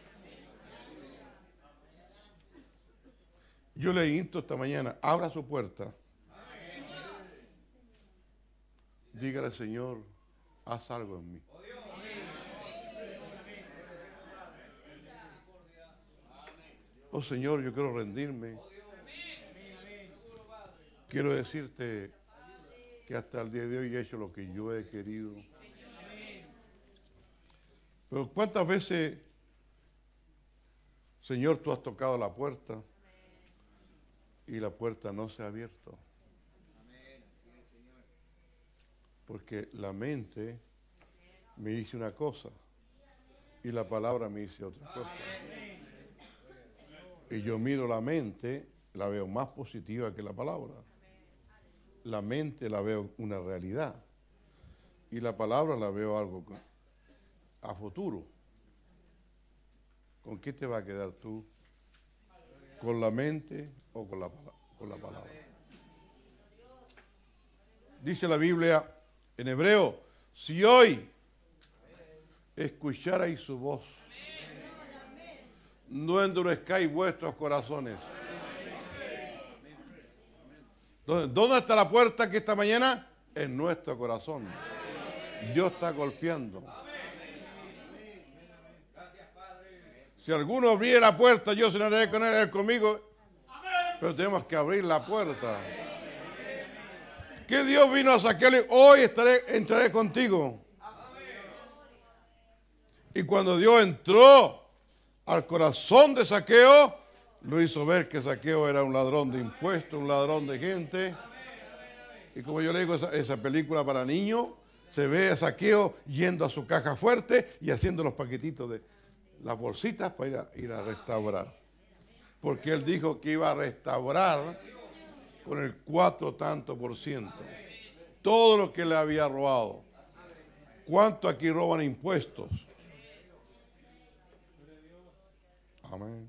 C: Yo le insto esta mañana, abra su puerta. Dígale, Señor, haz algo en mí. Oh Señor, yo quiero rendirme. Quiero decirte que hasta el día de hoy he hecho lo que yo he querido. Pero ¿cuántas veces, Señor, tú has tocado la puerta y la puerta no se ha abierto? Porque la mente me dice una cosa y la palabra me dice otra cosa. Y yo miro la mente, la veo más positiva que la palabra. La mente la veo una realidad y la palabra la veo algo a futuro. ¿Con qué te va a quedar tú? ¿Con la mente o con la, con la palabra? Dice la Biblia en hebreo, si hoy escucharais su voz, no endurezcáis vuestros corazones. ¿Dónde está la puerta que esta mañana? En nuestro corazón. Dios está golpeando. Si alguno abriera la puerta, yo cenaré con él, él conmigo. Pero tenemos que abrir la puerta. Que Dios vino a sacarle, hoy estaré, entraré contigo. Y cuando Dios entró al corazón de Zaqueo, lo hizo ver que Zaqueo era un ladrón de impuestos, un ladrón de gente. Y como yo le digo, esa, esa película para niños, se ve a Zaqueo yendo a su caja fuerte y haciendo los paquetitos de las bolsitas para ir a, ir a restaurar. Porque él dijo que iba a restaurar con el cuatro tanto por ciento. Todo lo que le había robado. ¿Cuánto aquí roban impuestos? Amén.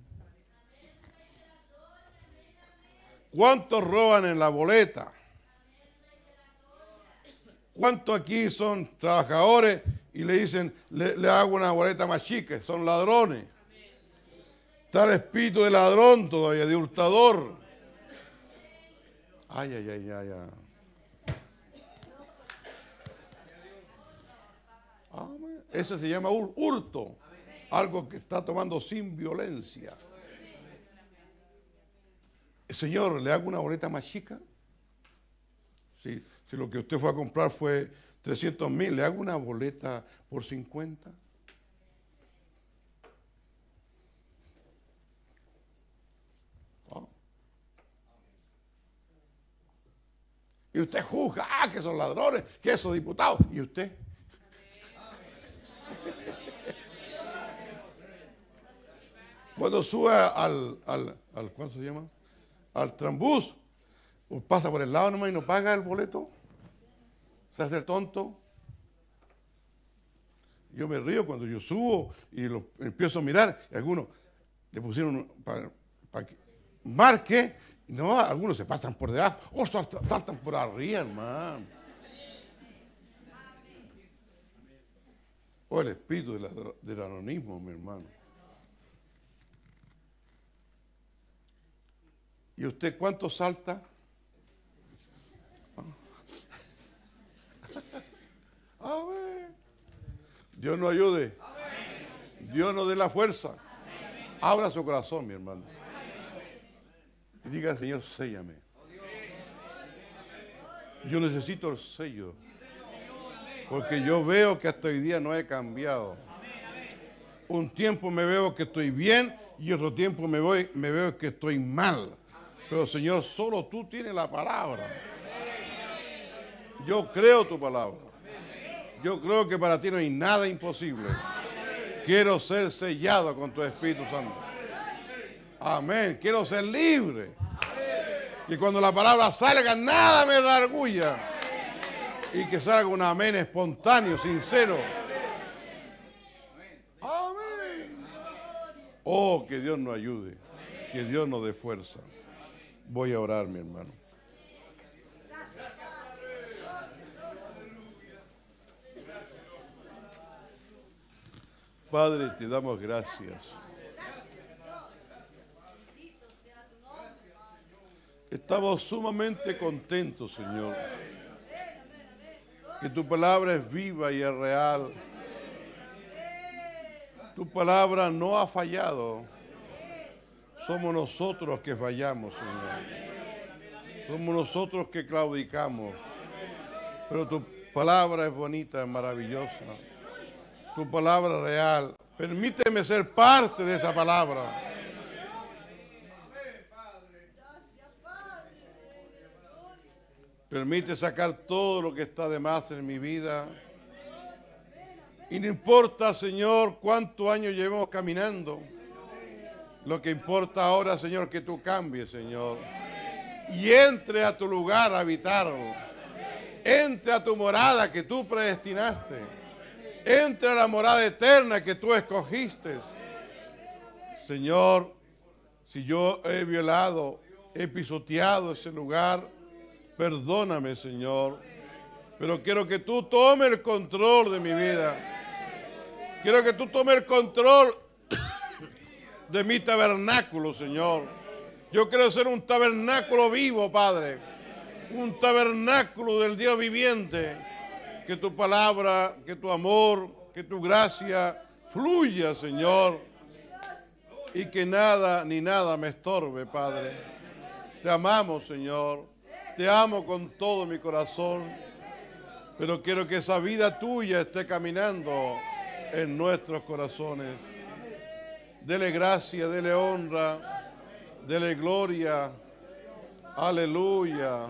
C: ¿Cuántos roban en la boleta? ¿Cuántos aquí son trabajadores y le dicen, le, le hago una boleta más chica? Son ladrones. Está el espíritu de ladrón todavía, de hurtador. Ay, ay, ay, ay, ay. Amén. Eso se llama hurto. Algo que está tomando sin violencia. Señor, ¿le hago una boleta más chica? Si, si lo que usted fue a comprar fue trescientos mil, ¿le hago una boleta por cincuenta? Oh. Y usted juzga, ah, que son ladrones, que son diputados. ¿Y usted? Cuando sube al, al, al, ¿cuánto se llama? Al trambús, pasa por el lado nomás y no paga el boleto, se hace el tonto. Yo me río cuando yo subo y lo empiezo a mirar, y algunos le pusieron para pa que marque, no, algunos se pasan por debajo, o saltan, saltan por arriba, hermano. O el espíritu del, del anonimismo, mi hermano. ¿Y usted cuánto salta? A ver. Dios nos ayude. Dios nos dé la fuerza. Abra su corazón, mi hermano. Y diga, Señor, séllame. Yo necesito el sello. Porque yo veo que hasta hoy día no he cambiado. Un tiempo me veo que estoy bien y otro tiempo me, voy, me veo que estoy mal. Pero Señor, solo tú tienes la palabra. Yo creo tu palabra. Yo creo que para ti no hay nada imposible. Quiero ser sellado con tu Espíritu Santo. Amén. Quiero ser libre. Que cuando la palabra salga, nada me redarguya. Y que salga un amén espontáneo, sincero. Amén. Oh, que Dios nos ayude. Que Dios nos dé fuerza. Voy a orar, mi hermano. Padre, te damos gracias. Estamos sumamente contentos, Señor, que tu palabra es viva y es real. Tu palabra no ha fallado. Somos nosotros que fallamos, Señor. Somos nosotros que claudicamos. Pero tu palabra es bonita, es maravillosa. Tu palabra es real. Permíteme ser parte de esa palabra. Permite sacar todo lo que está de más en mi vida. Y no importa, Señor, cuántos años llevemos caminando. Lo que importa ahora, Señor, que tú cambies, Señor. Y entre a tu lugar a habitar. Entre a tu morada que tú predestinaste. Entre a la morada eterna que tú escogiste. Señor, si yo he violado, he pisoteado ese lugar, perdóname, Señor. Pero quiero que tú tomes el control de mi vida. Quiero que tú tomes el control de mi tabernáculo, Señor. Yo quiero ser un tabernáculo vivo, Padre. Un tabernáculo del Dios viviente. Que tu palabra, que tu amor, que tu gracia fluya, Señor. Y que nada ni nada me estorbe, Padre. Te amamos, Señor. Te amo con todo mi corazón. Pero quiero que esa vida tuya esté caminando en nuestros corazones. Dele gracia, dele honra, dele gloria. Aleluya.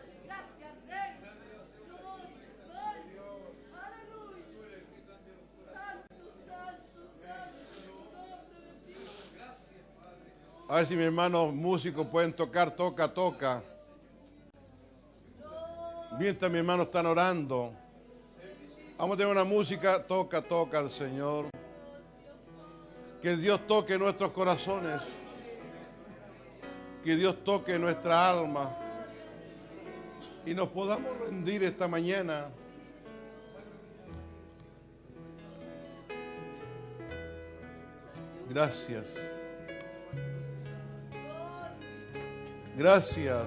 C: A ver si mis hermanos músicos pueden tocar, toca, toca. Mientras mis hermanos están orando, vamos a tener una música, toca, toca al Señor. Que Dios toque nuestros corazones. Que Dios toque nuestra alma. Y nos podamos rendir esta mañana. Gracias. Gracias.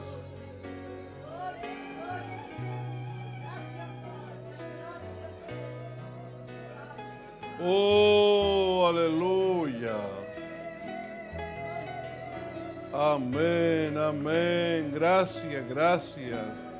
C: Oh, aleluya. Amén, amén. Gracias, gracias.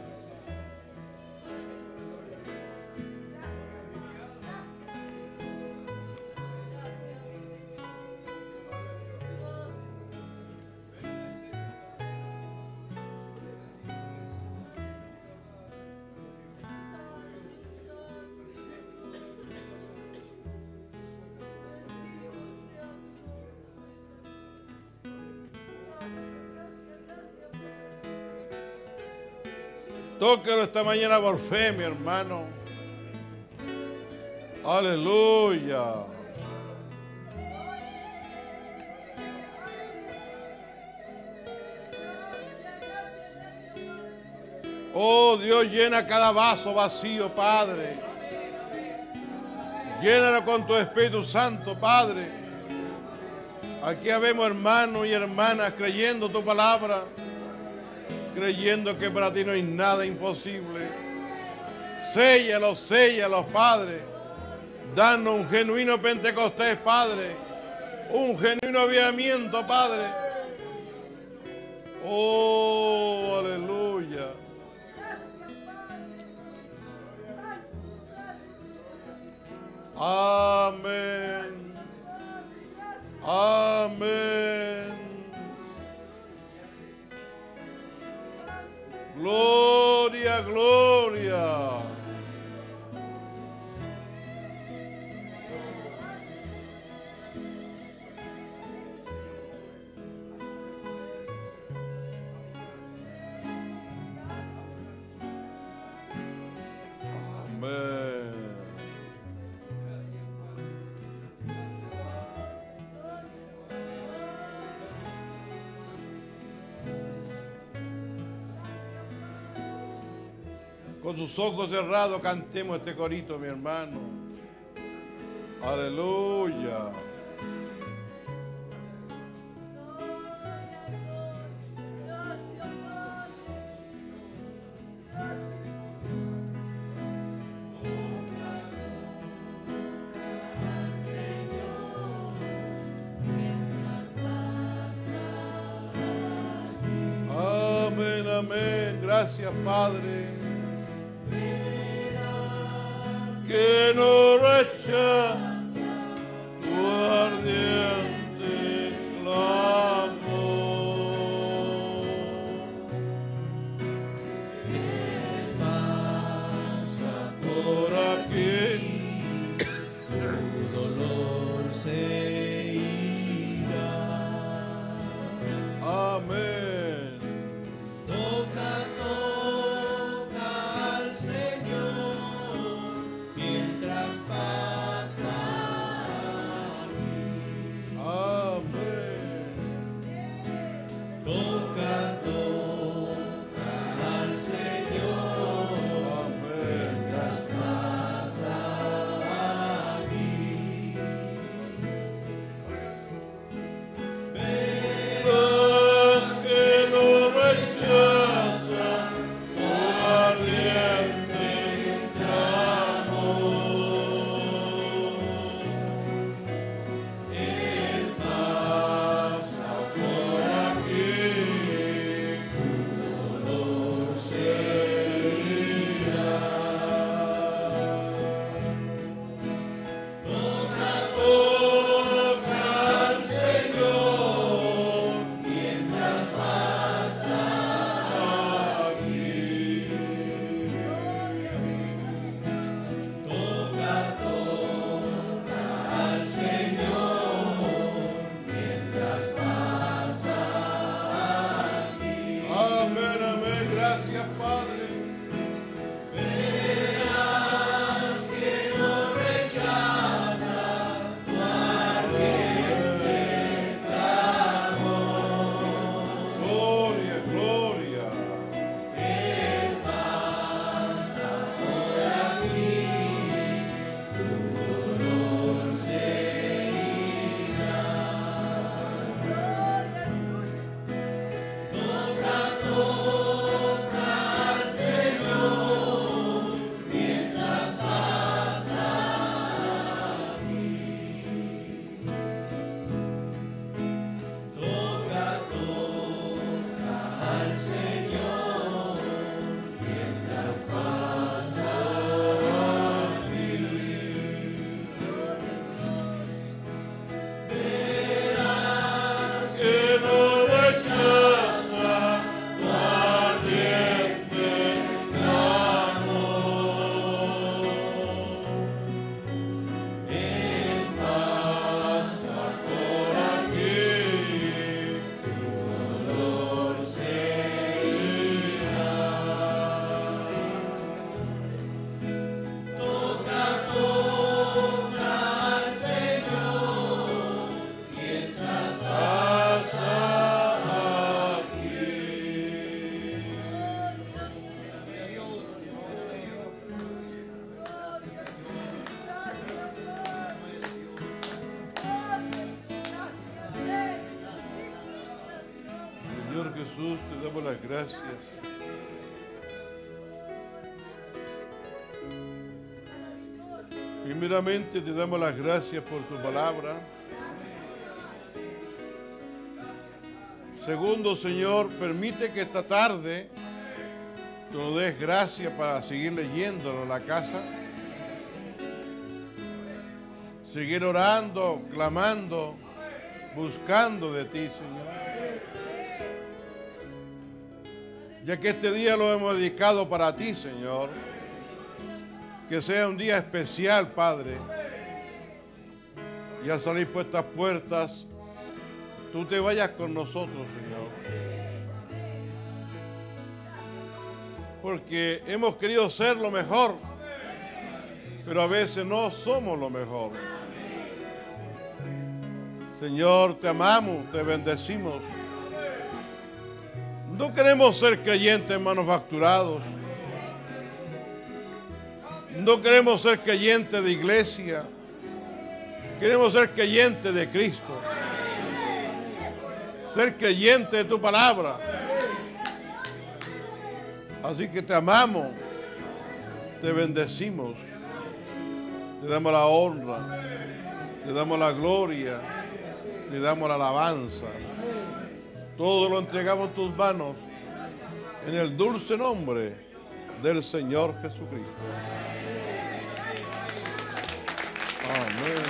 C: Tóquelo esta mañana por fe, mi hermano. Aleluya. Oh, Dios, llena cada vaso vacío, Padre. Llénalo con tu Espíritu Santo, Padre. Aquí habemos hermanos y hermanas creyendo tu palabra, creyendo que para ti no hay nada imposible. Séllalos, séllalos, Padre. Danos un genuino Pentecostés, Padre. Un genuino avivamiento, Padre. Oh, aleluya. Amén. Amén. Gloria, gloria. Amén. Con sus ojos cerrados cantemos este corito, mi hermano. Aleluya. Amén, amén. Gracias, Padre. Que no rechaza tu ardiente clamor. Él pasa por aquí, tu dolor se irá. Amén.
B: Toca, toca al Señor mientras
C: Señor Jesús, te damos las gracias. Primeramente te damos las gracias por tu palabra. Segundo, Señor, permite que esta tarde tú nos des gracias para seguir leyéndolo en la casa. Seguir orando, clamando, buscando de ti, Señor. Ya que este día lo hemos dedicado para ti, Señor. Que sea un día especial, Padre. Y al salir por estas puertas, tú te vayas con nosotros, Señor. Porque hemos querido ser lo mejor, pero a veces no somos lo mejor. Señor, te amamos, te bendecimos. No queremos ser creyentes manufacturados. No queremos ser creyentes de iglesia. Queremos ser creyentes de Cristo. Ser creyentes de tu palabra. Así que te amamos, te bendecimos, te damos la honra, te damos la gloria, te damos la alabanza. Todo lo entregamos en tus manos en el dulce nombre del Señor Jesucristo. Amén.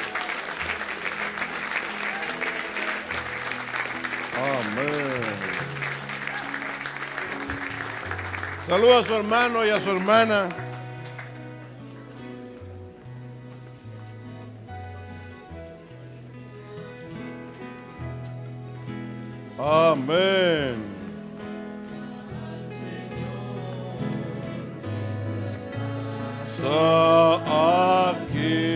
C: Amén. Saluda a su hermano y a su hermana. Amén. Está aquí.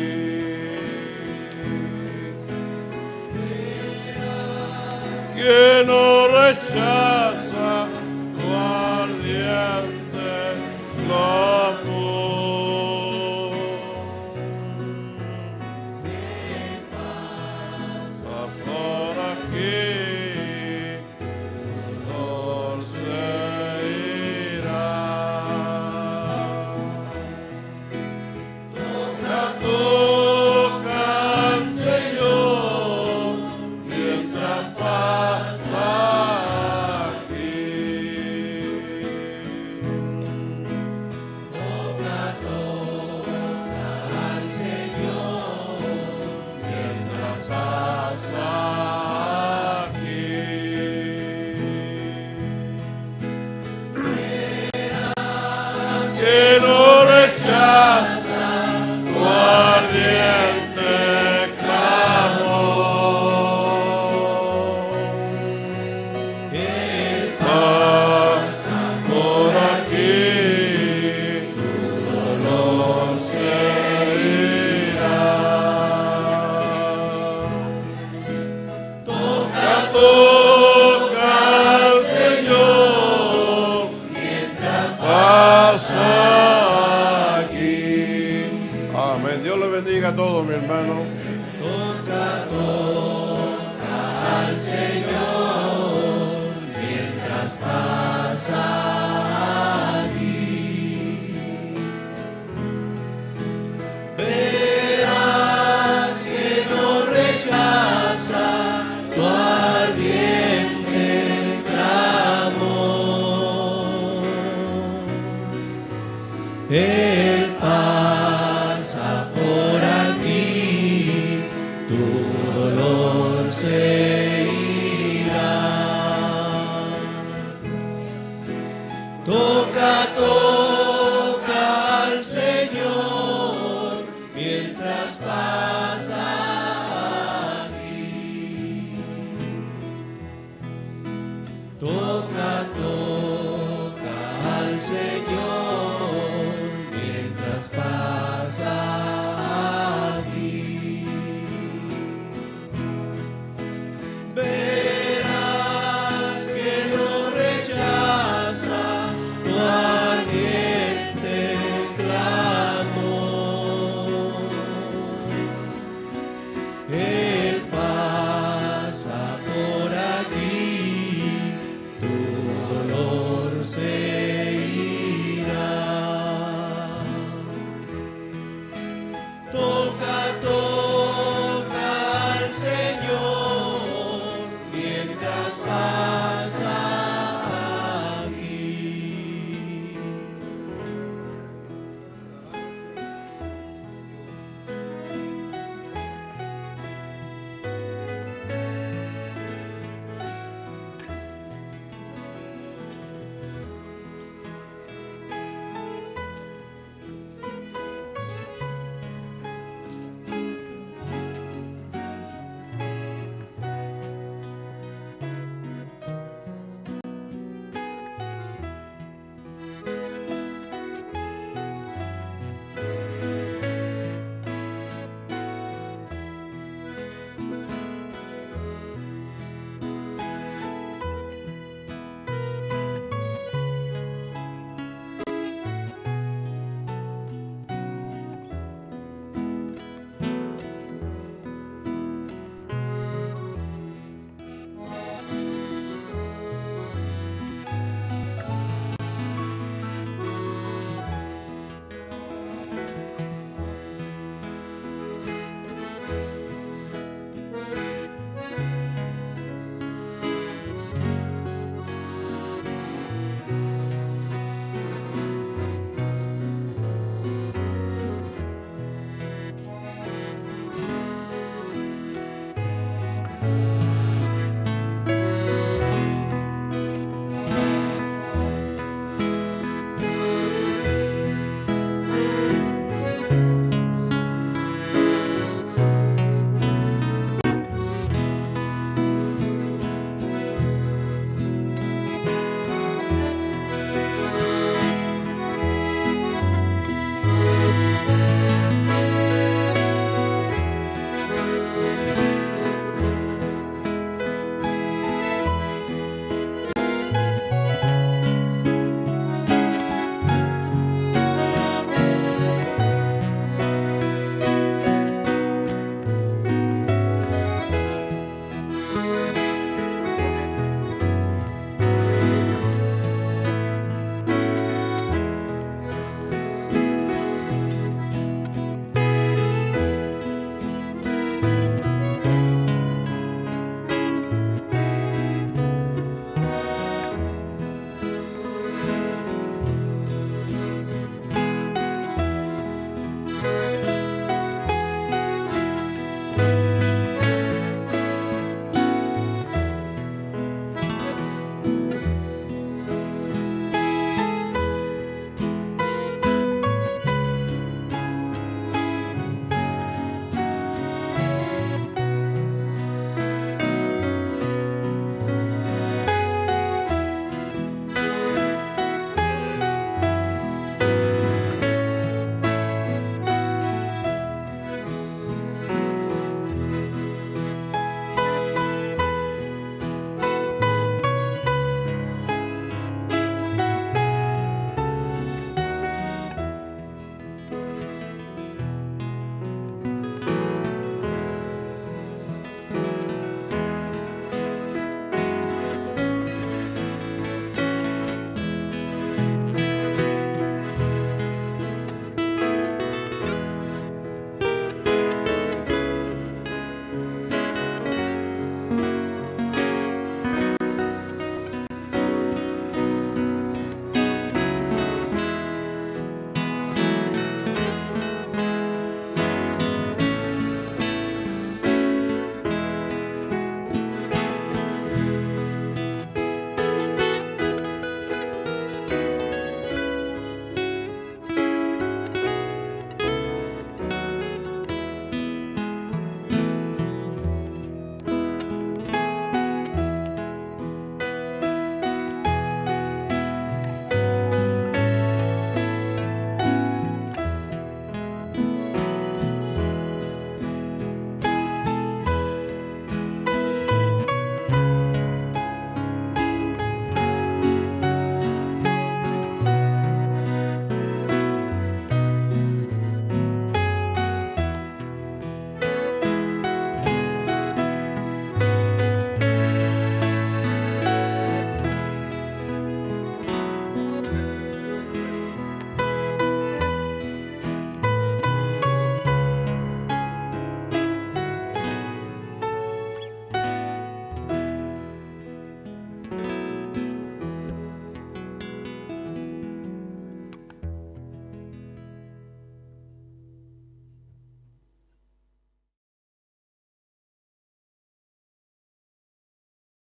C: Que no rechaza tu ardiente clamor. Pasa por aquí, dulce irá. Toca, toca al Señor mientras pasa aquí. Toca, toca al Señor mientras pasa aquí. Que no rechaza tu ardiente clamor. Él pasa por aquí, tu dolor se irá. Toca, toca al Señor mientras pasa aquí. Amén. Dios le bendiga a todos, mi hermano. Toca, toca al Señor mientras pasa aquí. Verás que no rechaza tu ardiente clamor. Él pasa por aquí, tu dolor se irá. Toca, toca al Señor mientras pasa aquí. Toca, toca al Señor mientras pasa aquí. Verás que no rechaza tu ardiente clamor.